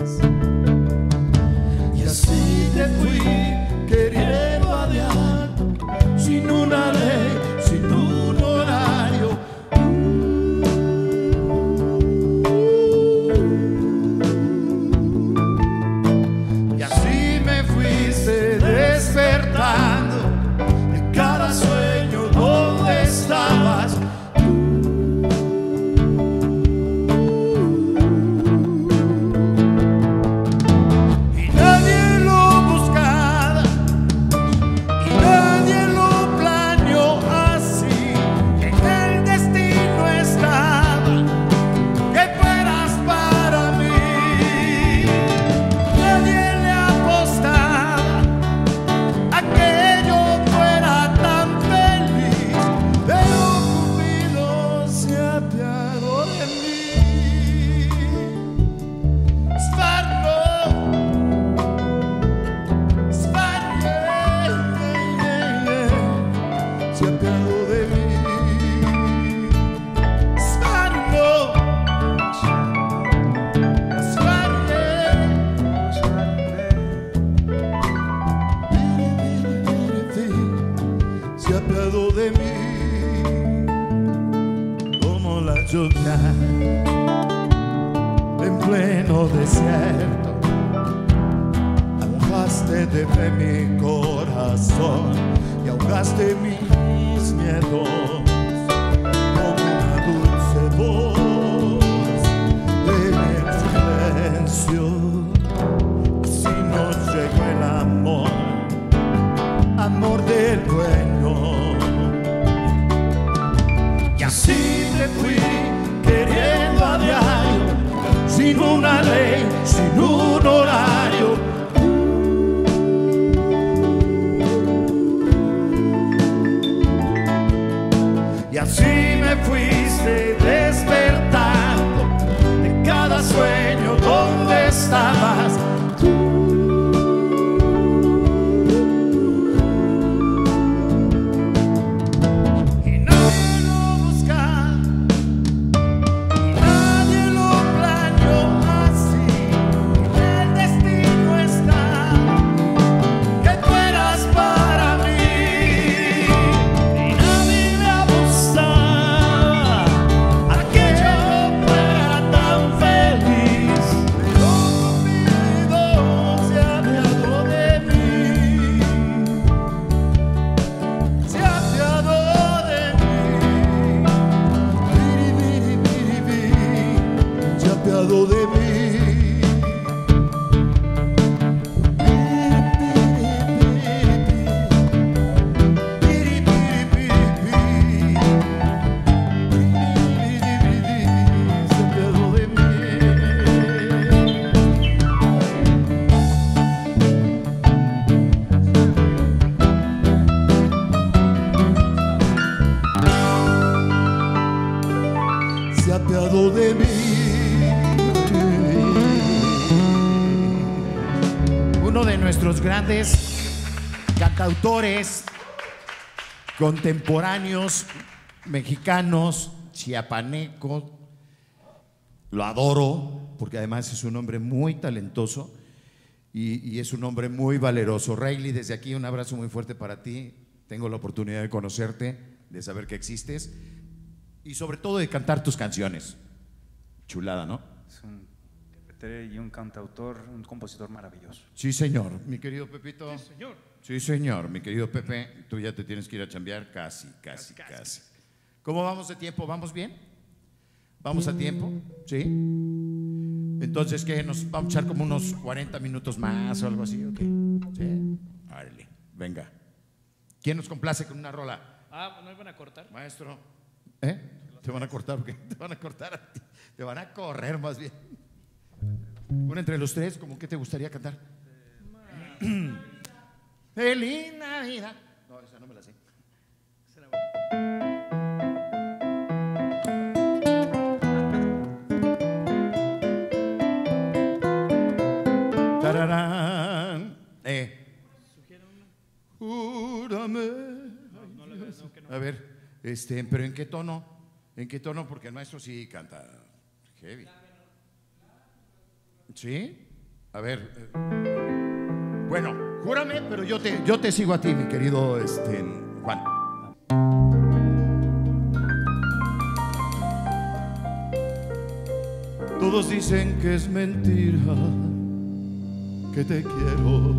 Así te fui queriendo adiar, sin una ley, sin un horario. Y así me fuiste despertando de cada sueño donde estabas. En pleno desierto, mojaste de fe mi corazón y ahogaste mis miedos con una dulce voz en el silencio. Si nos llegó el amor, amor del dueño, y así te fui queriendo a diario, sin una ley, sin un horario. Y así me fuiste despertando de cada sueño donde estabas tú. Y nadie lo busca, y nadie lo planeó así. En el destino está que tú eras para mí. Y nadie me abusaba a que yo fuera tan feliz. Pero conmigo se ha apiadado de mí. Se ha apiadado de mí. Biri, biri, biri, biri. Se ha apiadado de mí. Biri, biri, biri, biri. Se ha apiadado de mí. Se ha apiadado de mí. Uno de nuestros grandes cantautores contemporáneos mexicanos, chiapanecos. Lo adoro porque además es un hombre muy talentoso y es un hombre muy valeroso. Rayleigh, desde aquí un abrazo muy fuerte para ti. Tengo la oportunidad de conocerte, de saber que existes y sobre todo de cantar tus canciones. Chulada, ¿no? Es un intérprete y un cantautor, un compositor maravilloso. Sí, señor. Mi querido Pepito. Sí, señor. Sí, señor. Mi querido Pepe, tú ya te tienes que ir a chambear casi. ¿Cómo vamos de tiempo? ¿Vamos bien? ¿Vamos a tiempo? ¿Sí? Entonces, ¿qué? ¿Nos vamos a echar como unos 40 minutos más o algo así? ¿O qué? ¿Sí? Árale, venga. ¿Quién nos complace con una rola? ¿No iban a cortar? Maestro. ¿Eh? Te van a cortar, porque te van a cortar a ti. Te van a correr más bien. Una entre los tres, ¿cómo que te gustaría cantar? Feliz Navidad. No, esa no me la sé. Tararán. Júrame. A ver, pero ¿en qué tono? ¿En qué tono? Porque el maestro sí canta heavy. ¿Sí? A ver. Bueno, júrame, pero yo te sigo a ti, mi querido Juan. Todos dicen que es mentira, que te quiero,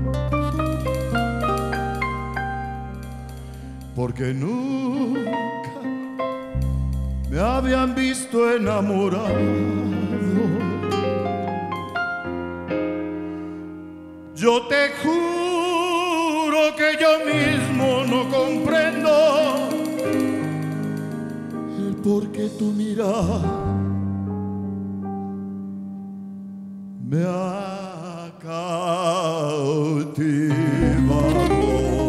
porque nunca me habían visto enamorado. Yo te juro que yo mismo no comprendo el por qué tu mirada me ha cautivado.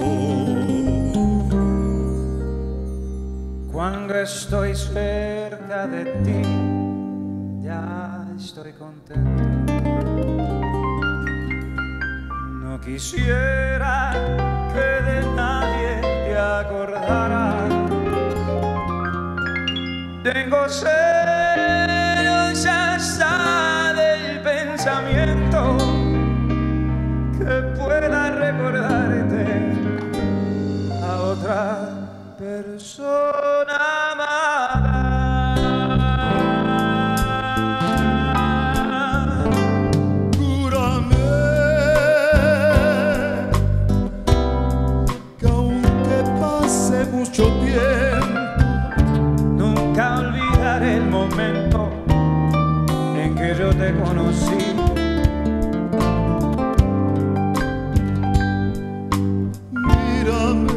Cuando estoy cerca de ti, ya estoy contento. No quisiera que de nadie te acordaras. Tengo celos hasta del pensamiento que pueda recordarte a otra persona amada. Júrame que aunque momento en que yo te conocí. Mírame,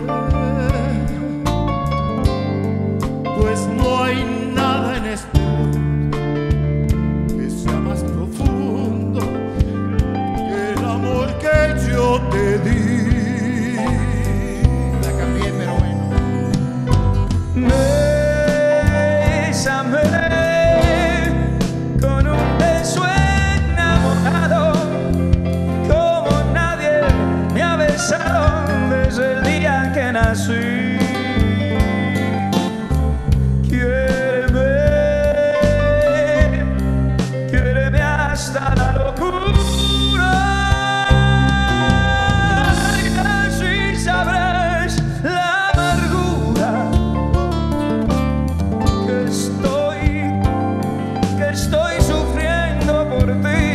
pues no hay nada en este mundo que sea más profundo que el amor que yo te di. La cambié, pero bueno. Bésame con un beso enamorado, como nadie me ha besado desde el día que nací. Quiéreme hasta la locura, y así sabrás la amargura que estoy sufriendo por ti.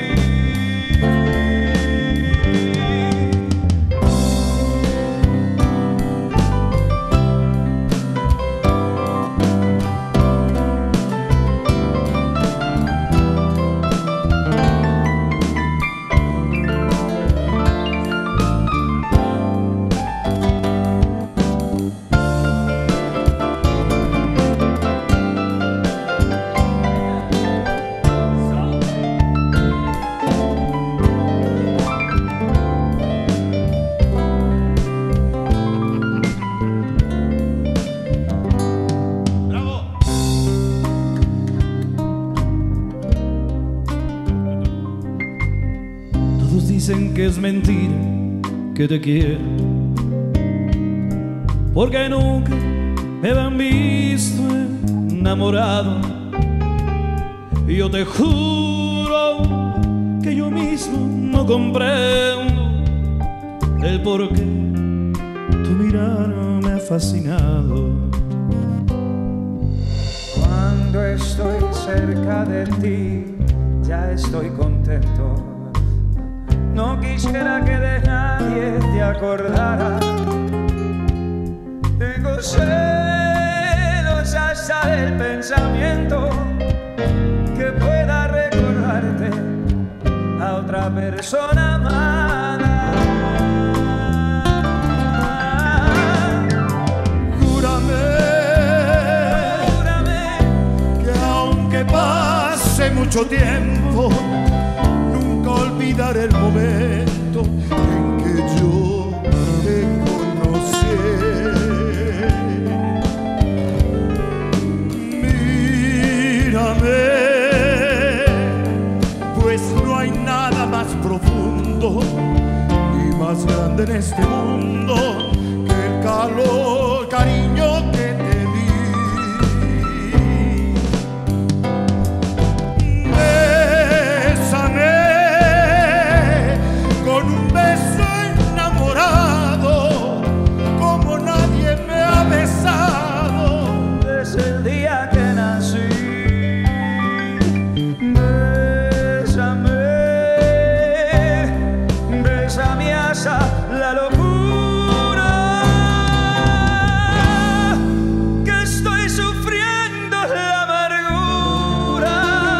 Todos dicen que es mentira que te quiero, porque nunca me han visto enamorado. Y yo te juro que yo mismo no comprendo el por qué tu mirada me ha fascinado. Cuando estoy cerca de ti, ya estoy contento. No quisiera que de nadie te acordara. Tengo celos hasta del pensamiento que pueda recordarte a otra persona amada. Júrame que aunque pase mucho tiempo, nunca olvidaré el momento en que yo te conocí. Mírame, pues no hay nada más profundo ni más grande en este mundo que el calor, cariño que te di. Bésame con un beso enamorado, como nadie me ha besado desde el día que nací. Bésame hasta la locura, que estoy sufriendo la amargura,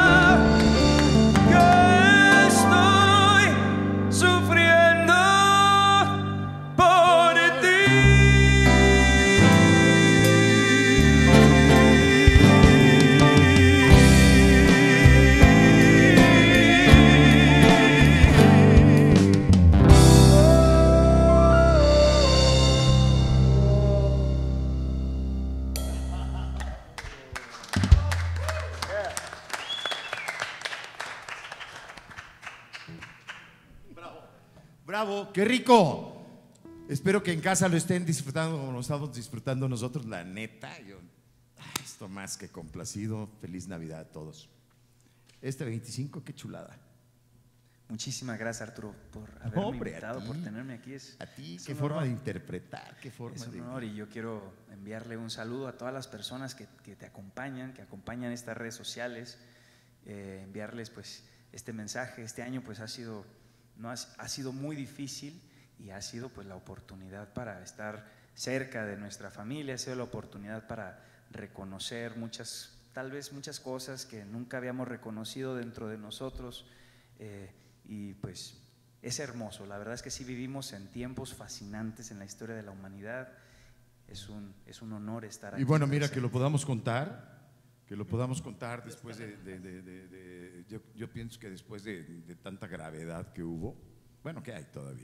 que estoy sufriendo por Bravo, qué rico. Espero que en casa lo estén disfrutando como lo estamos disfrutando nosotros, la neta. Esto más que complacido. Feliz Navidad a todos. Este 25, qué chulada. Muchísimas gracias, Arturo, por haberme invitado, por tenerme aquí. A ti, qué forma de interpretar, qué forma es un de... honor, y yo quiero enviarle un saludo a todas las personas que te acompañan, que acompañan estas redes sociales, enviarles pues este mensaje. Este año pues ha sido muy difícil, y ha sido pues la oportunidad para estar cerca de nuestra familia, ha sido la oportunidad para reconocer muchas tal vez muchas cosas que nunca habíamos reconocido dentro de nosotros, y pues es hermoso. La verdad es que sí vivimos en tiempos fascinantes en la historia de la humanidad. Es un honor estar aquí. Y bueno, mira, que lo podamos contar después yo pienso que después de tanta gravedad que hubo, bueno, que hay todavía,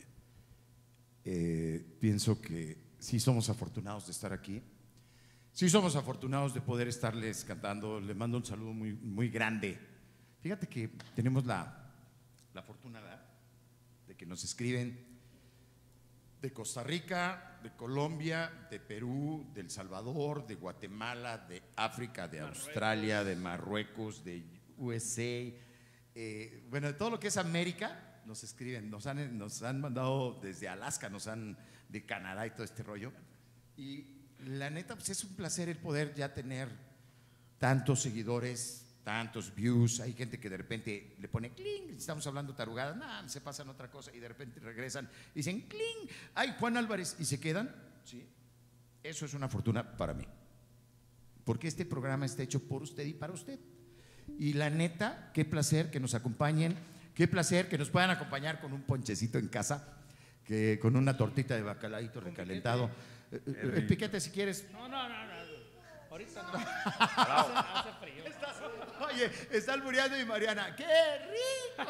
pienso que sí somos afortunados de estar aquí, sí somos afortunados de poder estarles cantando. Les mando un saludo muy, muy grande. Fíjate que tenemos la fortuna de que nos escriben de Costa Rica, de Colombia, de Perú, de El Salvador, de Guatemala, de África, de Australia, de Marruecos, de USA, bueno, de todo lo que es América nos escriben, nos han mandado desde Alaska, de Canadá y todo este rollo. Y la neta, pues es un placer el poder ya tener tantos seguidores, tantos views. Hay gente que de repente le pone cling, estamos hablando tarugadas, nada, se pasan otra cosa, y de repente regresan y dicen cling, ay, Juan Álvarez, y se quedan. ¿Sí? Eso es una fortuna para mí, porque este programa está hecho por usted y para usted. Y la neta, qué placer que nos acompañen, qué placer que nos puedan acompañar con un ponchecito en casa, que con una tortita de bacalaíto recalentado. El piquete, si quieres. No. Ahorita no. Hace frío. Oye, está albureando mi Mariana. ¡Qué rico!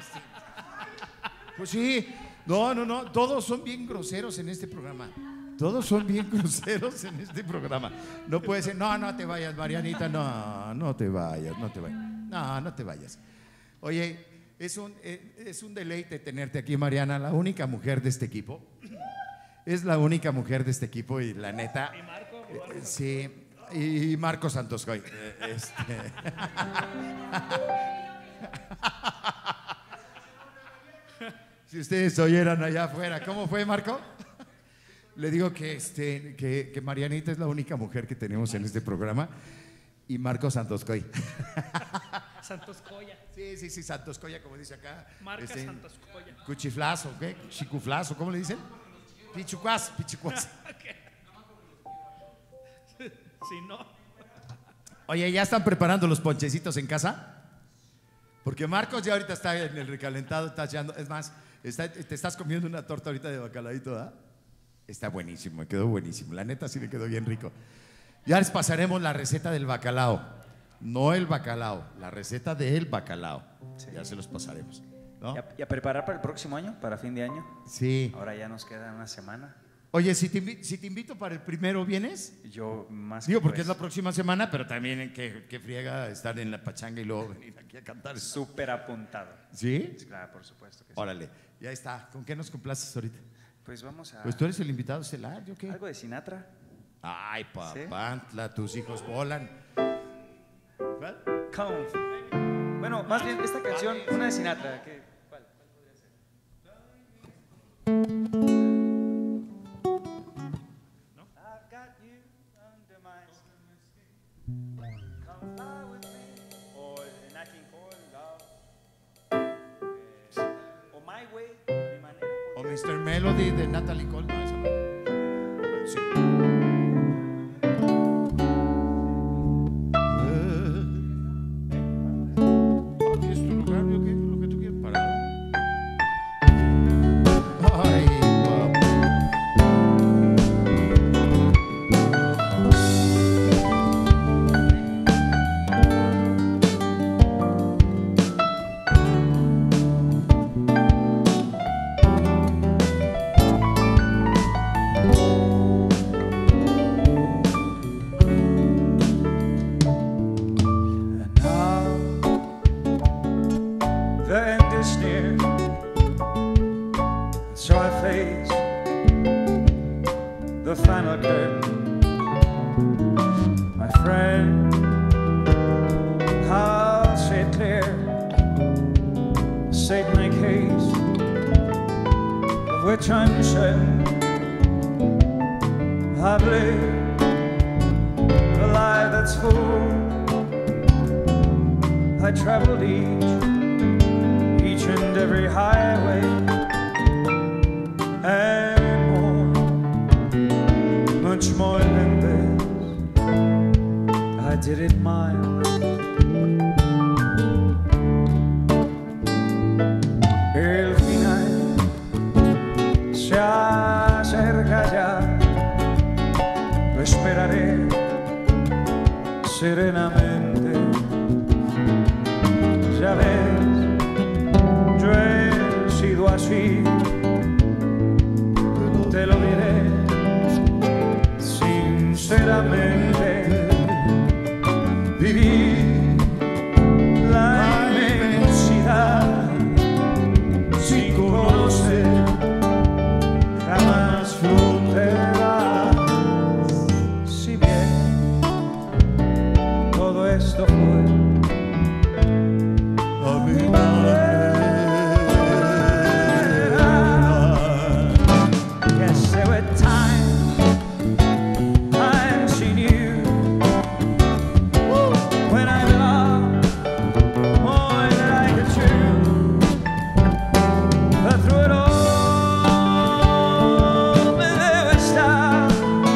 Pues sí. No. Todos son bien groseros en este programa. Todos son bien groseros en este programa. No puede ser. No te vayas, Marianita. No te vayas. No te vayas. Oye, es un deleite tenerte aquí, Mariana, la única mujer de este equipo. Es la única mujer de este equipo y la neta. ¿Y Marco? Sí. Y Marco Santoscoy. Si ustedes oyeran allá afuera, ¿cómo fue, Marco? Le digo que Marianita es la única mujer que tenemos en este programa, y Marco Santoscoy. Santoscoya. Sí, Santoscoya, como dice acá. Marca Santoscoya. Cuchiflazo, ¿qué? Chicuflazo, ¿cómo le dicen? Pichucuas. Si no. Oye, ¿ya están preparando los ponchecitos en casa? Porque Marcos ya ahorita está en el recalentado, está echando, es más, te estás comiendo una torta ahorita de bacalaíto, ¿verdad? Está buenísimo, me quedó buenísimo, la neta sí me quedó bien rico. Ya les pasaremos la receta del bacalao, no el bacalao, la receta del bacalao. Sí. Ya se los pasaremos, ¿no? Y a preparar para el próximo año, para fin de año. Sí. Ahora ya nos queda una semana. Oye, si te invito para el primero, ¿vienes? Yo más. Digo, porque es la próxima semana, pero también que friega estar en la pachanga y luego venir aquí a cantar. Súper apuntado. ¿Sí? Claro, por supuesto que sí. Órale, ya está. ¿Con qué nos complaces ahorita? Pues vamos a. Pues tú eres el invitado estelar, ¿yo qué? Algo de Sinatra. Ay, papantla, tus hijos volan. ¿Cuál? Come. Bueno, más bien esta canción, una de Sinatra. ¿Cuál podría ser? I've got you under my skin. Come fly with me. O Nat King Cole, Love. O My Way, de mi manera. O Mr. Melody de Natalie Cole. No, eso no. Sí. Aquí es tu lugar, ¿yo qué? Lo que tú quieras, parado. Ay, papá. So I face the final curtain. My friend, I'll say it clear, state my case, of which I'm certain. I've lived a life that's full. I traveled each and every highway and more, much more than this. I I did it my way. El final se acerca ya, lo esperaré serenamente. Ya ves, yo he sido así, te lo diré sinceramente. Viví la inmensidad sin conocer jamás fronteras. Si bien todo esto fue a mi manera. Yes, there were times I've seen you when I loved more than I could chew. But through it all, there was stars.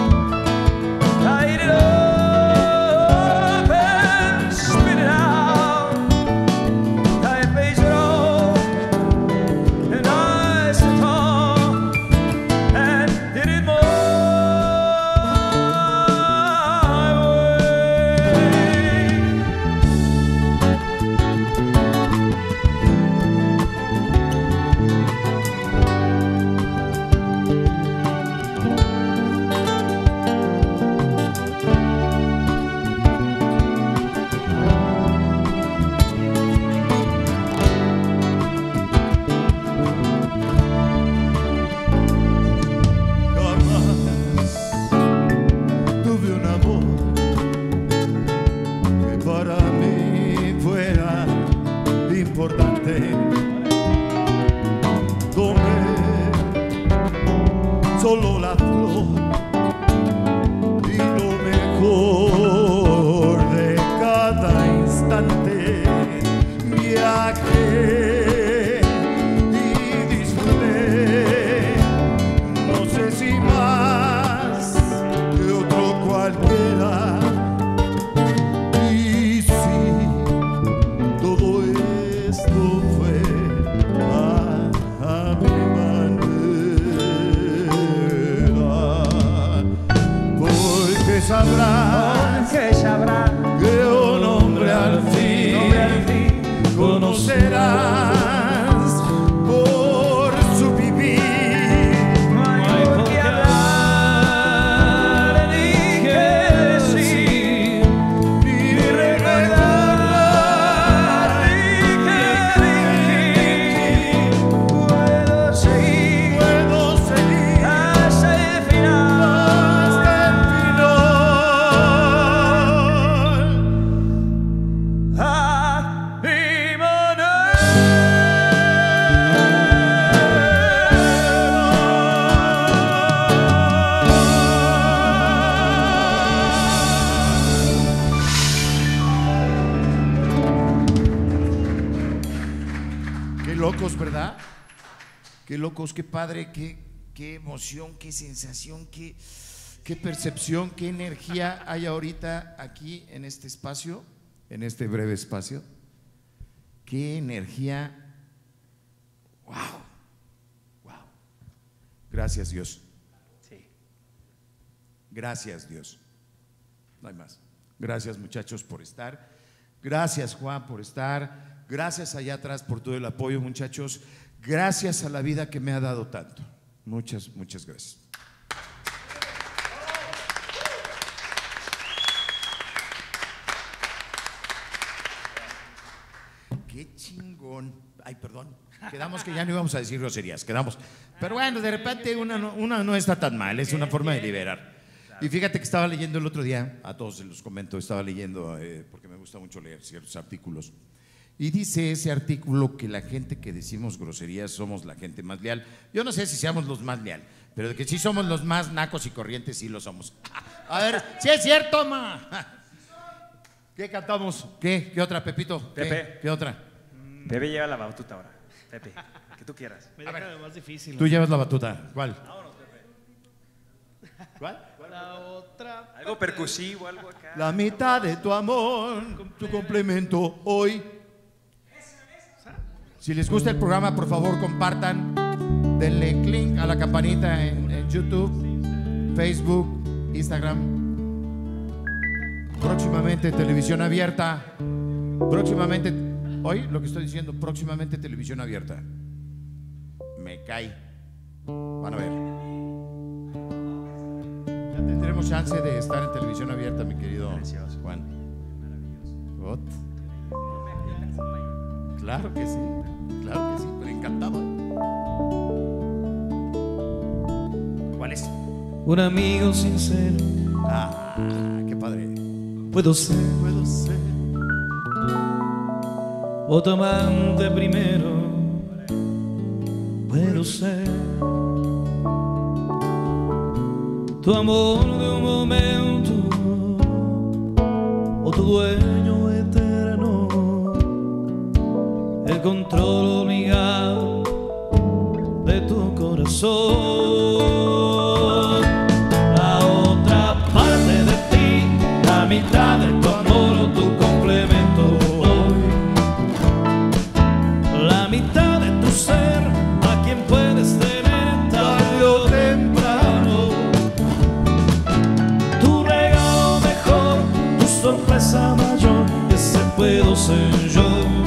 I ate it up and spit it out. I faced it all, and I stood tall and did it my way. Jamás tuve un amor que para mí fuera importante, donde solo la flor y lo mejor de cada instante. Viajé y disfruté, no sé si más que otro cualquiera. Y sí, todo esto fue a mi manera. Porque sabrás Que sabrá que un hombre al fin conocerás por su vivir. no hay por qué hablar ni qué decir, Ni recordar ni qué fingir. Puedo seguir puedo seguir hasta el final. hasta el final. A mi Qué locos, ¿verdad? Qué locos, qué padre, qué emoción, qué sensación, qué percepción, qué energía hay ahorita aquí en este espacio, en este breve espacio. Qué energía. Wow. Wow. Gracias, Dios. Sí. Gracias, Dios. No hay más. Gracias, muchachos, por estar. Gracias, Juan, por estar. Gracias allá atrás por todo el apoyo, muchachos. Gracias a la vida que me ha dado tanto. Muchas, muchas gracias. Qué chingón. Ay, perdón. Quedamos que ya no íbamos a decir groserías. Quedamos. Pero bueno, de repente una no está tan mal. Es una forma de liberar. Y fíjate que estaba leyendo el otro día, a todos se los comento, estaba leyendo, porque me gusta mucho leer ciertos artículos. Y dice ese artículo que la gente que decimos groserías somos la gente más leal. Yo no sé si seamos los más leal, pero de que sí somos los más nacos y corrientes, sí lo somos. A ver, sí es cierto, ma. ¿Qué cantamos? ¿Qué otra, Pepito? Pepe. ¿Qué otra? Pepe lleva la batuta ahora. Pepe, que tú quieras. Me deja de más difícil. Tú llevas la batuta. ¿Cuál? ¿Cuál? La otra. Algo percusivo, algo acá. La mitad de tu amor, tu complemento hoy. Si les gusta el programa, por favor, compartan. Denle click a la campanita en YouTube, Facebook, Instagram. Próximamente televisión abierta. Próximamente, hoy lo que estoy diciendo, próximamente televisión abierta. Me cae. Van a ver. Ya tendremos chance de estar en televisión abierta, mi querido Juan. What? Claro que sí, pero encantado. ¿Cuál es? Un amigo sincero Ah, qué padre. puedo ser, o tu amante primero puedo ser, tu amor de un momento o tu dueño eterno, el control obligado de tu corazón. La otra parte de ti, la mitad de tu amor o tu complemento hoy, la mitad de tu ser, a quien puedes tener tarde o temprano, tu regalo mejor, tu sorpresa mayor, ese puedo ser yo.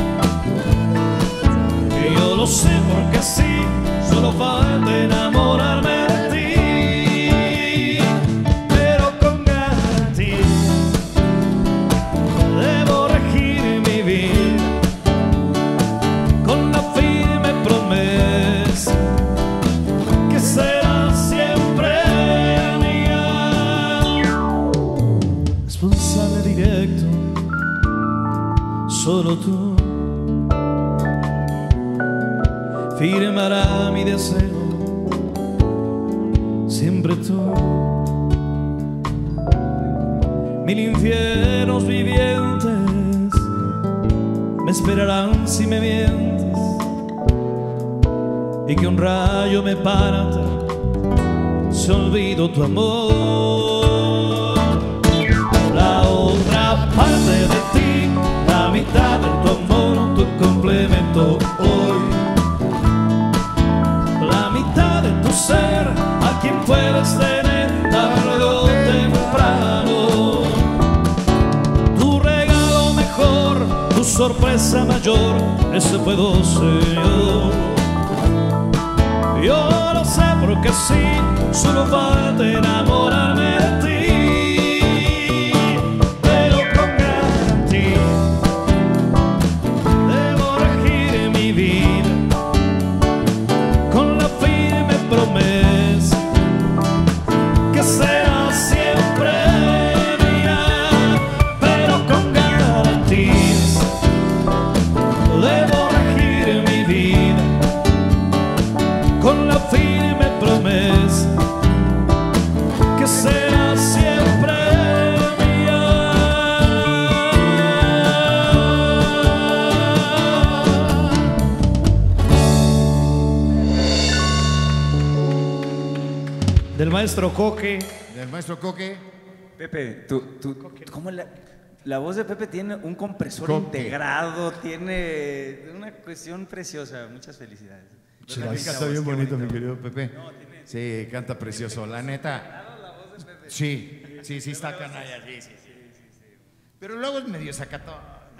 Y yo lo sé porque sí, solo falta enamorarme de ti, pero con garantía debo regir mi vida con la firme promesa que será siempre mía. Responsable directo, solo tú firmará mi deseo, siempre tú. Mil infiernos vivientes me esperarán si me mientes, y que un rayo me parta si olvido tu amor. La otra parte de ti, la mitad de tu amor, tu complemento hoy, la mitad de tu ser, a quien puedes tener tarde o temprano, tu regalo mejor, tu sorpresa mayor, ese puedo ser yo. Yo lo sé porque sí, solo falta enamorarme de ti, pero con garantía debo regir mi vida con la firme promesa que será siempre mía, pero con garantías debo regir mi vida con la firme promesa que será siempre mía. Del maestro Coque. Del maestro Coque. Pepe, ¿cómo la voz de Pepe tiene un compresor Coque. integrado, tiene una cuestión preciosa? Muchas felicidades. Sí, canta bien bonito, mi querido Pepe. Sí, canta precioso, la neta. Sí, está canalla, sí. Pero luego es medio sacatón.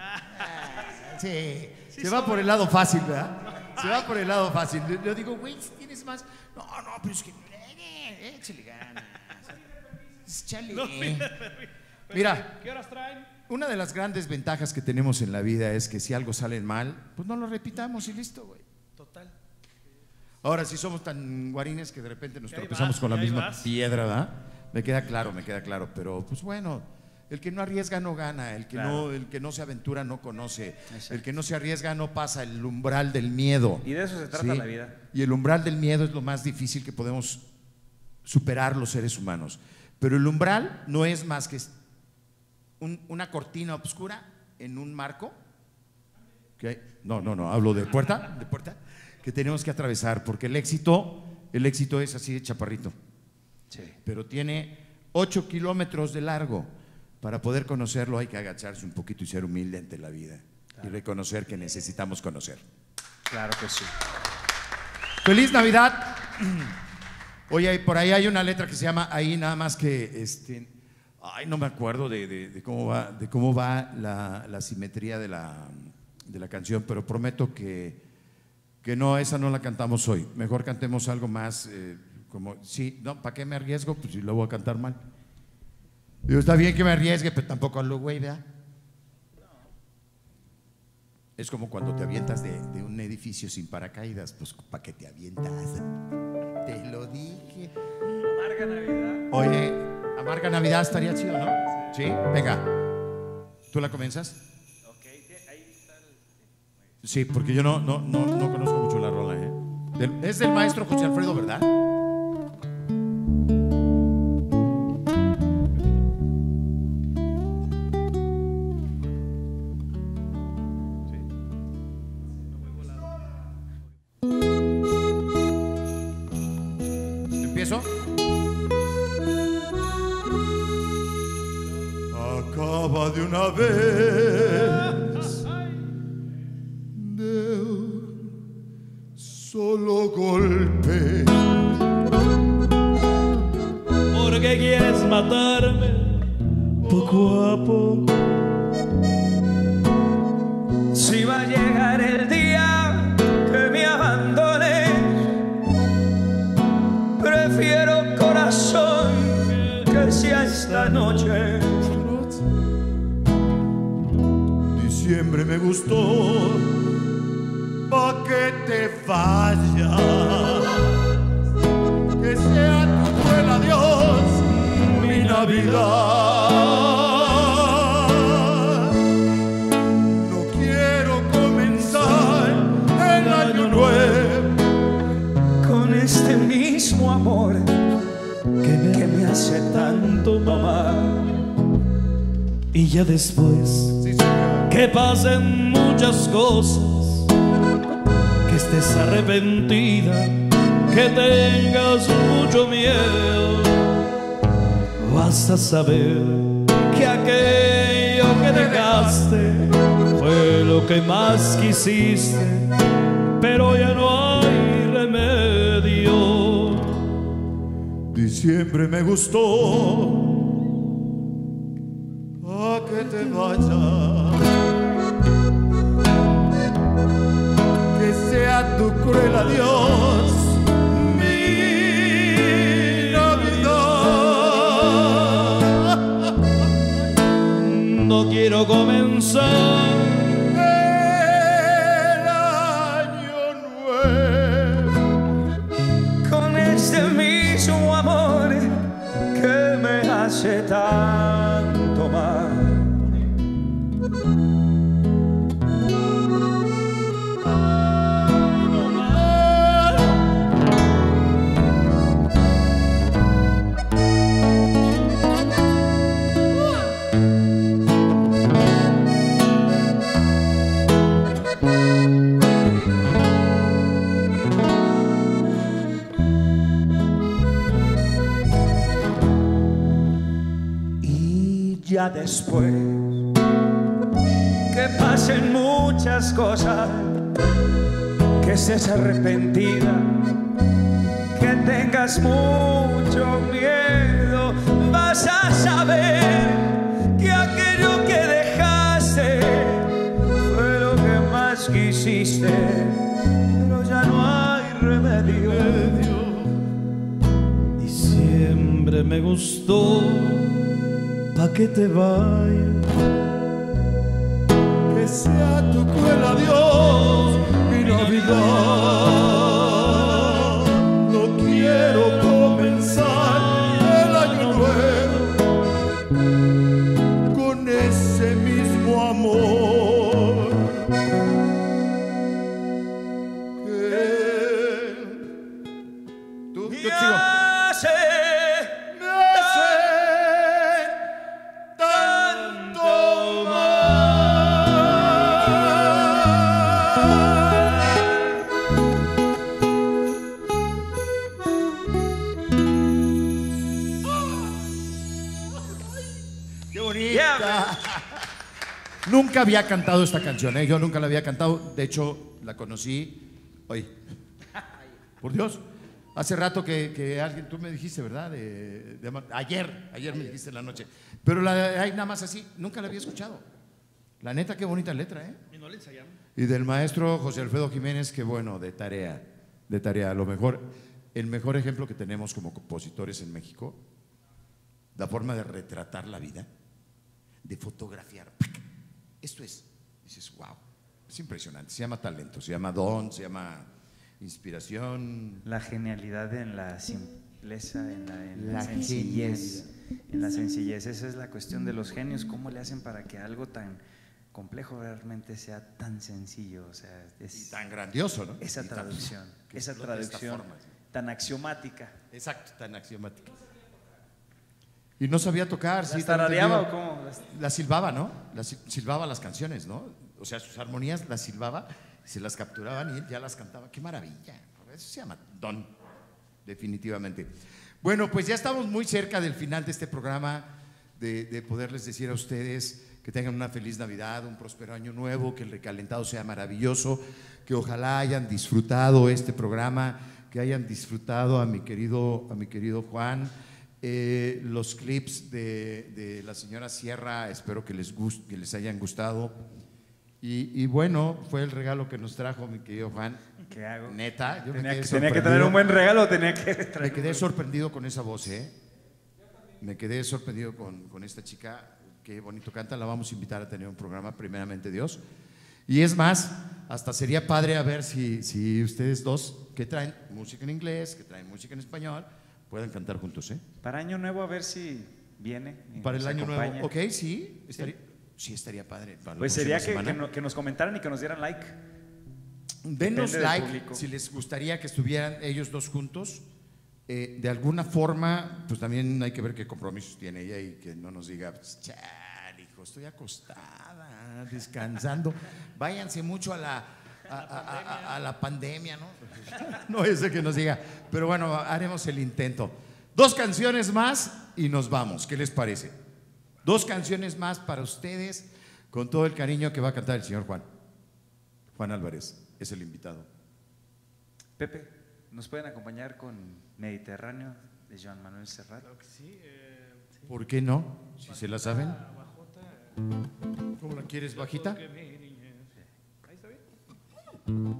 Sí, se va por el lado fácil, ¿verdad? Se va por el lado fácil. Yo digo, güey, si tienes más. No, pero es que. Échale ganas. Échale. Mira, ¿Qué horas traen? una de las grandes ventajas que tenemos en la vida es que si algo sale mal, pues no lo repitamos y listo, güey. Total. Ahora, si somos tan guarines que de repente nos Que ahí tropezamos vas, con la que ahí misma vas. piedra, ¿verdad? Me queda claro, pero pues bueno, el que no arriesga no gana, el que no se aventura no conoce, Exacto. el que no se arriesga no pasa el umbral del miedo. Y de eso se trata la vida. Y el umbral del miedo es lo más difícil que podemos superar los seres humanos. Pero el umbral no es más que una cortina oscura en un marco. No, hablo de puerta, que tenemos que atravesar, porque el éxito es así de chaparrito. Sí. pero tiene 8 kilómetros de largo. Para poder conocerlo hay que agacharse un poquito y ser humilde ante la vida, y reconocer que necesitamos conocer. Claro que sí. ¡Feliz Navidad! Oye, por ahí hay una letra que se llama Ahí, nada más que ay, no me acuerdo de cómo va la simetría de la canción, pero prometo que no, esa no la cantamos hoy. Mejor cantemos algo más como, sí, no, ¿para qué me arriesgo? Pues si lo voy a cantar mal. Digo, está bien que me arriesgue, pero tampoco a lo güey, ¿verdad? Es como cuando te avientas de un edificio sin paracaídas, pues ¿para qué te avientas? Te lo dije. Amarga Navidad. Oye, Amarga Navidad estaría chido, ¿no? Sí, venga. ¿Tú la comienzas? Ok, ahí está el... Sí, porque yo no conozco mucho la rola, ¿eh? Es del maestro José Alfredo, ¿verdad? ¿Empiezo? Acaba de una vez de un solo golpe. ¿Por qué quieres matarme poco a poco? Si va a llegar el día que me abandones, prefiero, corazón, que sea esta noche. Diciembre me gustó, pa' que te vayas, que sea tu cruel adiós mi Navidad. No quiero comenzar el año nuevo Con este mismo amor que me hace tanto mamar. Y ya después que pasen muchas cosas, que estés arrepentida, que tengas mucho miedo, vas a saber que aquello que dejaste fue lo que más quisiste, pero ya no hay remedio. Diciembre me gustó, a que te vayas, que sea tu cruel adiós mi Navidad. No quiero comenzar El año nuevo con este mismo amor que me hace tanto mal. Ya después que pasen muchas cosas, que estés arrepentida, que tengas mucho miedo, vas a saber que aquello que dejaste fue lo que más quisiste, pero ya no hay remedio. Diciembre me gustó, pa' que te vayas, que sea tu cruel adiós mi Navidad. No quiero comenzar el año nuevo con ese mismo amor que ¿Tú? Yo Me sigo. hace me hace tanto mal. Yeah. Nunca había cantado esta canción, ¿eh? Yo nunca la había cantado. De hecho, la conocí hoy. Por Dios. Hace rato que alguien, tú me dijiste, ¿verdad? Ayer me dijiste en la noche. Pero hay nada más así, nunca la había escuchado. La neta, qué bonita letra, ¿eh? Y no le ensayamos. Y del maestro José Alfredo Jiménez, que bueno, de tarea. A lo mejor, el mejor ejemplo que tenemos como compositores en México, la forma de retratar la vida, de fotografiar. Esto es, dices, wow, es impresionante. Se llama talento, se llama don, se llama inspiración. La genialidad en la simpleza, en la La sencillez. En la sencillez, esa es la cuestión de los genios. ¿Cómo le hacen para que algo tan complejo realmente sea tan sencillo? O sea, Y tan grandioso, ¿no? esa Y tan- traducción, que esa explote de esta traducción forma, sí. tan axiomática. Exacto, tan axiomática. Y no sabía tocar. ¿Las sí, tarareaba tengo o entendido. cómo? La silbaba, ¿no? Silbaba las canciones, ¿no? O sea, sus armonías las silbaba, se las capturaban y él ya las cantaba. ¡Qué maravilla! Eso se llama don, definitivamente. Bueno, pues ya estamos muy cerca del final de este programa, de poderles decir a ustedes que tengan una feliz Navidad, un próspero año nuevo, que el recalentado sea maravilloso, que ojalá hayan disfrutado este programa, que hayan disfrutado a mi querido Juan. Los clips de la señora Sierra, espero que les hayan gustado. Y bueno, fue el regalo que nos trajo mi querido Juan. ¿Qué hago? Neta, yo Tenía que traer un buen regalo, tenía que me traer. quedé sorprendido con esa voz, ¿eh? Me quedé sorprendido con esta chica. Qué bonito canta. La vamos a invitar a tener un programa, primeramente Dios. Y es más, hasta sería padre a ver si ustedes dos, que traen música en inglés, que traen música en español, puedan cantar juntos, ¿eh? Para Año Nuevo, a ver si viene. y Para el nos año acompaña. nuevo. Ok, sí, estaría padre. Para la Pues próxima sería semana. que nos comentaran y que nos dieran like. Denos Depende del like público. si les gustaría que estuvieran ellos dos juntos. De alguna forma, pues también hay que ver qué compromisos tiene ella y que no nos diga, pues, chal, hijo, estoy acostada, descansando. Váyanse mucho a la pandemia, ¿no? No es que nos diga, pero bueno, haremos el intento. 2 canciones más y nos vamos. ¿Qué les parece? 2 canciones más para ustedes, con todo el cariño que va a cantar el señor Juan. Juan Álvarez es el invitado. Pepe, ¿nos pueden acompañar con Mediterráneo de Joan Manuel Serrat? Sí, ¿Por qué no? Si se la saben. ¿Cómo la quieres, bajita? que mi niñez. Ahí está bien.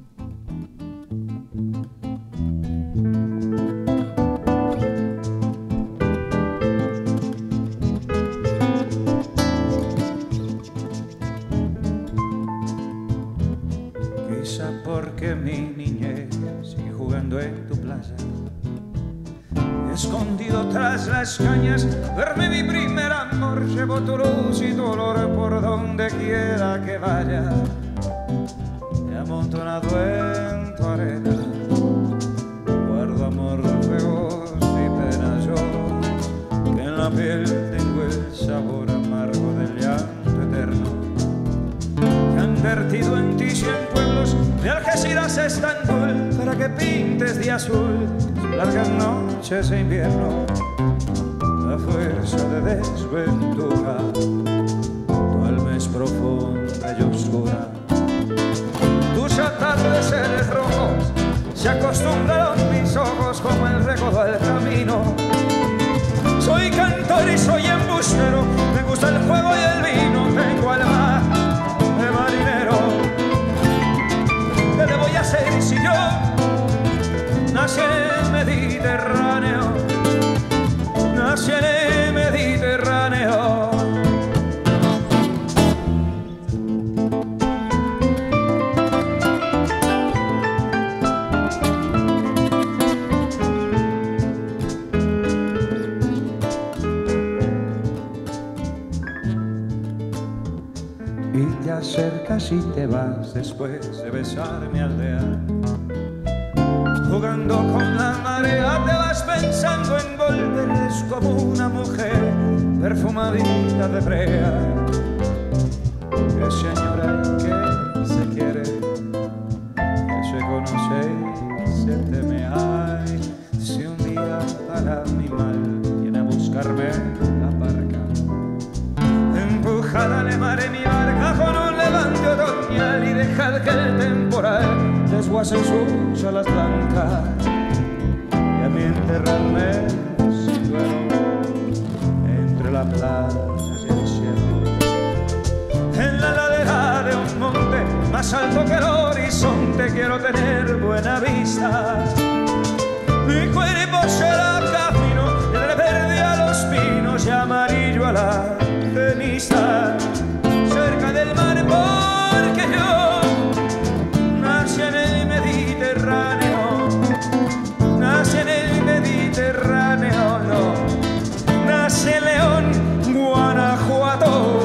Quizá porque mi niñez sigue jugando en tu playa. Escondido tras las cañas, duerme mi primer amor. Llevo tu luz y tu olor por donde quiera que vaya. He amontonado en tu arena, guardo amor, juegos y penas yo, que en la piel tengo el sabor amargo del llanto eterno. Han vertido en ti 100 pueblos de Algeciras a Estambul para que pintes de azul largas noches de invierno. La fuerza de desventura, tu alma es profunda y oscura. Tus atardeceres rojos se acostumbraron mis ojos como el recodo al camino. Soy cantor y soy embustero, me gusta el juego y el vino, tengo alma de marinero. ¿Qué le voy a hacer si yo nací en el Mediterráneo? Nací en el Mediterráneo. Y te acercas y te vas después de besar mi aldea. Jugando con la marea te vas pensando en volver. Es como una mujer perfumadita de brea, que se añora y que se quiere, que se conoce y se teme. Ay, si un día para mi mal viene a buscarme la barca, Dejad que el temporal desguace sus alas blancas y a mí enterradme sin duelo entre la playa y el cielo. En la ladera de un monte más alto que el horizonte quiero tener buena vista. Mi cuerpo será camino y de verde a los pinos y amarillo a la ceniza. Cerca del mar porque yo nací en el Mediterráneo, nací en el Mediterráneo, no, nací en León, Guanajuato.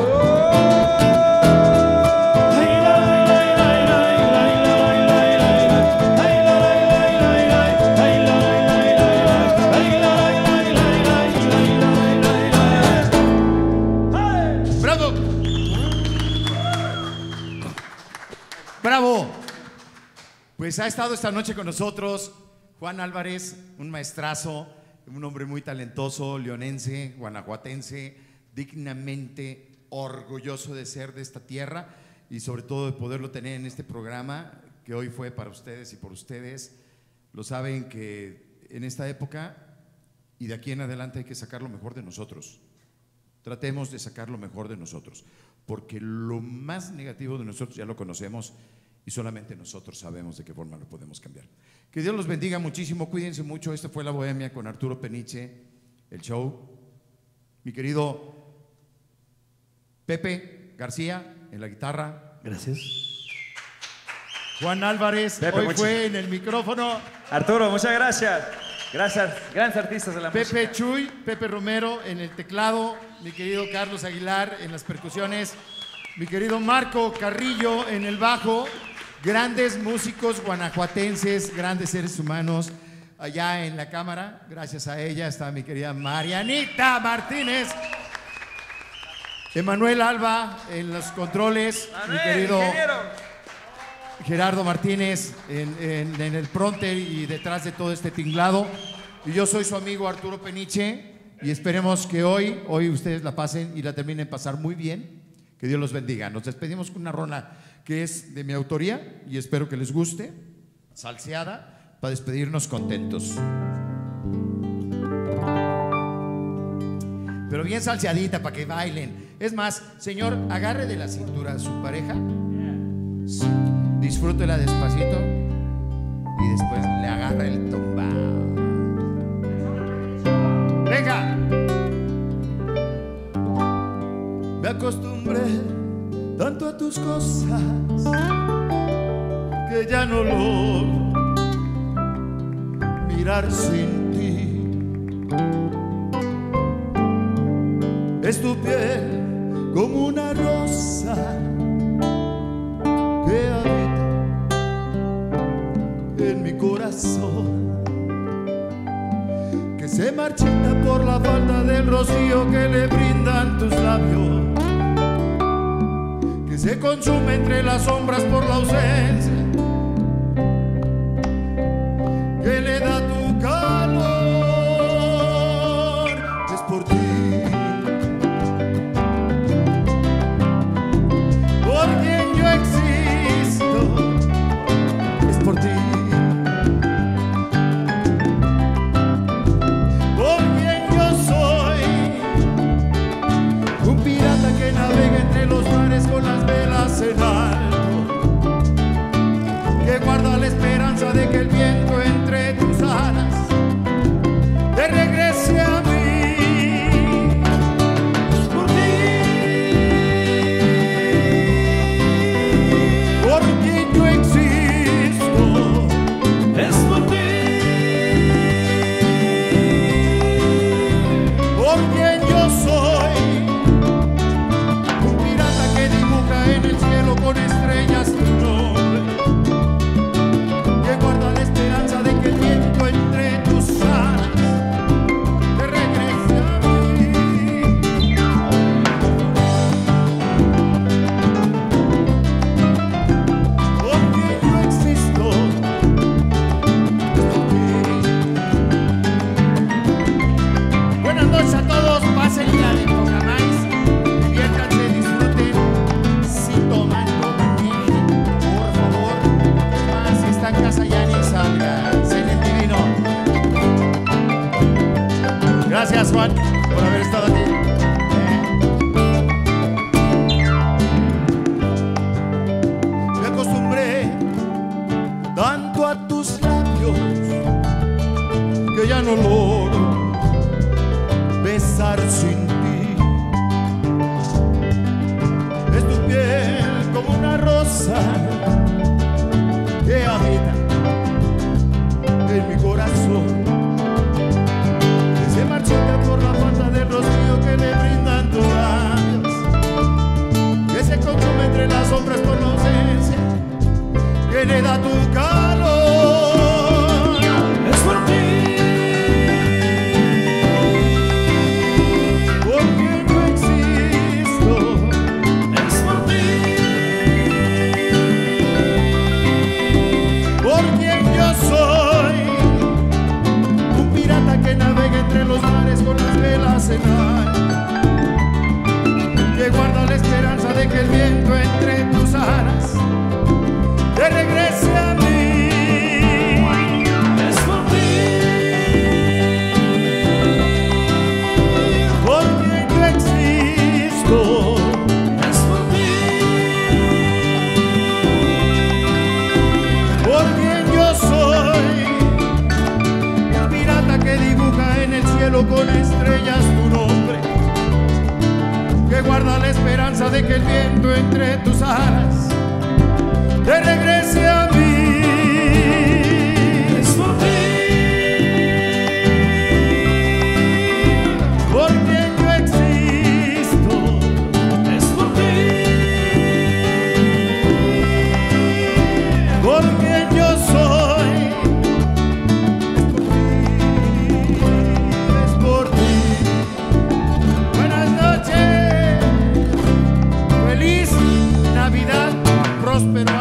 ¡Bravo! Pues ha estado esta noche con nosotros Juan Álvarez, un maestrazo, un hombre muy talentoso, leonense, guanajuatense, dignamente orgulloso de ser de esta tierra y sobre todo de poderlo tener en este programa que hoy fue para ustedes y por ustedes. Lo saben que en esta época y de aquí en adelante hay que sacar lo mejor de nosotros. Tratemos de sacar lo mejor de nosotros, porque lo más negativo de nosotros ya lo conocemos y solamente nosotros sabemos de qué forma lo podemos cambiar. Que Dios los bendiga muchísimo, cuídense mucho. Esta fue La Bohemia con Arturo Peniche, el show. Mi querido Pepe García en la guitarra. Gracias. Juan Álvarez, Pepe, hoy fue en el micrófono. Arturo, muchas gracias. Gracias, grandes artistas de la música. Pepe Chuy, Pepe Romero en el teclado, mi querido Carlos Aguilar en las percusiones, mi querido Marco Carrillo en el bajo, grandes músicos guanajuatenses, grandes seres humanos allá en la cámara. Gracias a ella está mi querida Marianita Martínez, Emanuel Alba en los controles, mi querido Gerardo Martínez en el fronter y detrás de todo este tinglado. Y yo soy su amigo Arturo Peniche y esperemos que hoy ustedes la pasen y la terminen pasar muy bien. Que Dios los bendiga. Nos despedimos con una rola que es de mi autoría y espero que les guste, salseada, para despedirnos contentos. Pero bien salseadita para que bailen. Es más, señor, agarre de la cintura a su pareja. Sí. Disfrútela despacito y después le agarra el tumbao. ¡Venga! Me acostumbré tanto a tus cosas que ya no logro mirar sin ti. Es tu piel como una rosa que habita en mi corazón, que se marchita por la falta del rocío que le brindan tus labios, que se consume entre las sombras por la ausencia que le da tu calor. Es por ti, por quien yo existo, es por ti, por quien yo soy, un pirata que navega entre los mares con las velas en alto, que guarda la esperanza de que el viento entre tus alas te regrese a mí. Es por ti, por quien yo existo, es por ti, por quien yo soy, un pirata que dibuja en el cielo con estrellas tu nombre, que guarda la esperanza que el viento entre tus alas te regrese a mí. Es por ti, Por quien yo existo, es por ti, por quien yo soy, el pirata que dibuja en el cielo con estrellas tu nombre, que guarda la esperanza de que el viento entre tus alas te regrese a mí. es por ti, Por quien yo existo, es por ti, por quien yo soy, es por ti. Buenas noches, feliz Navidad, próspero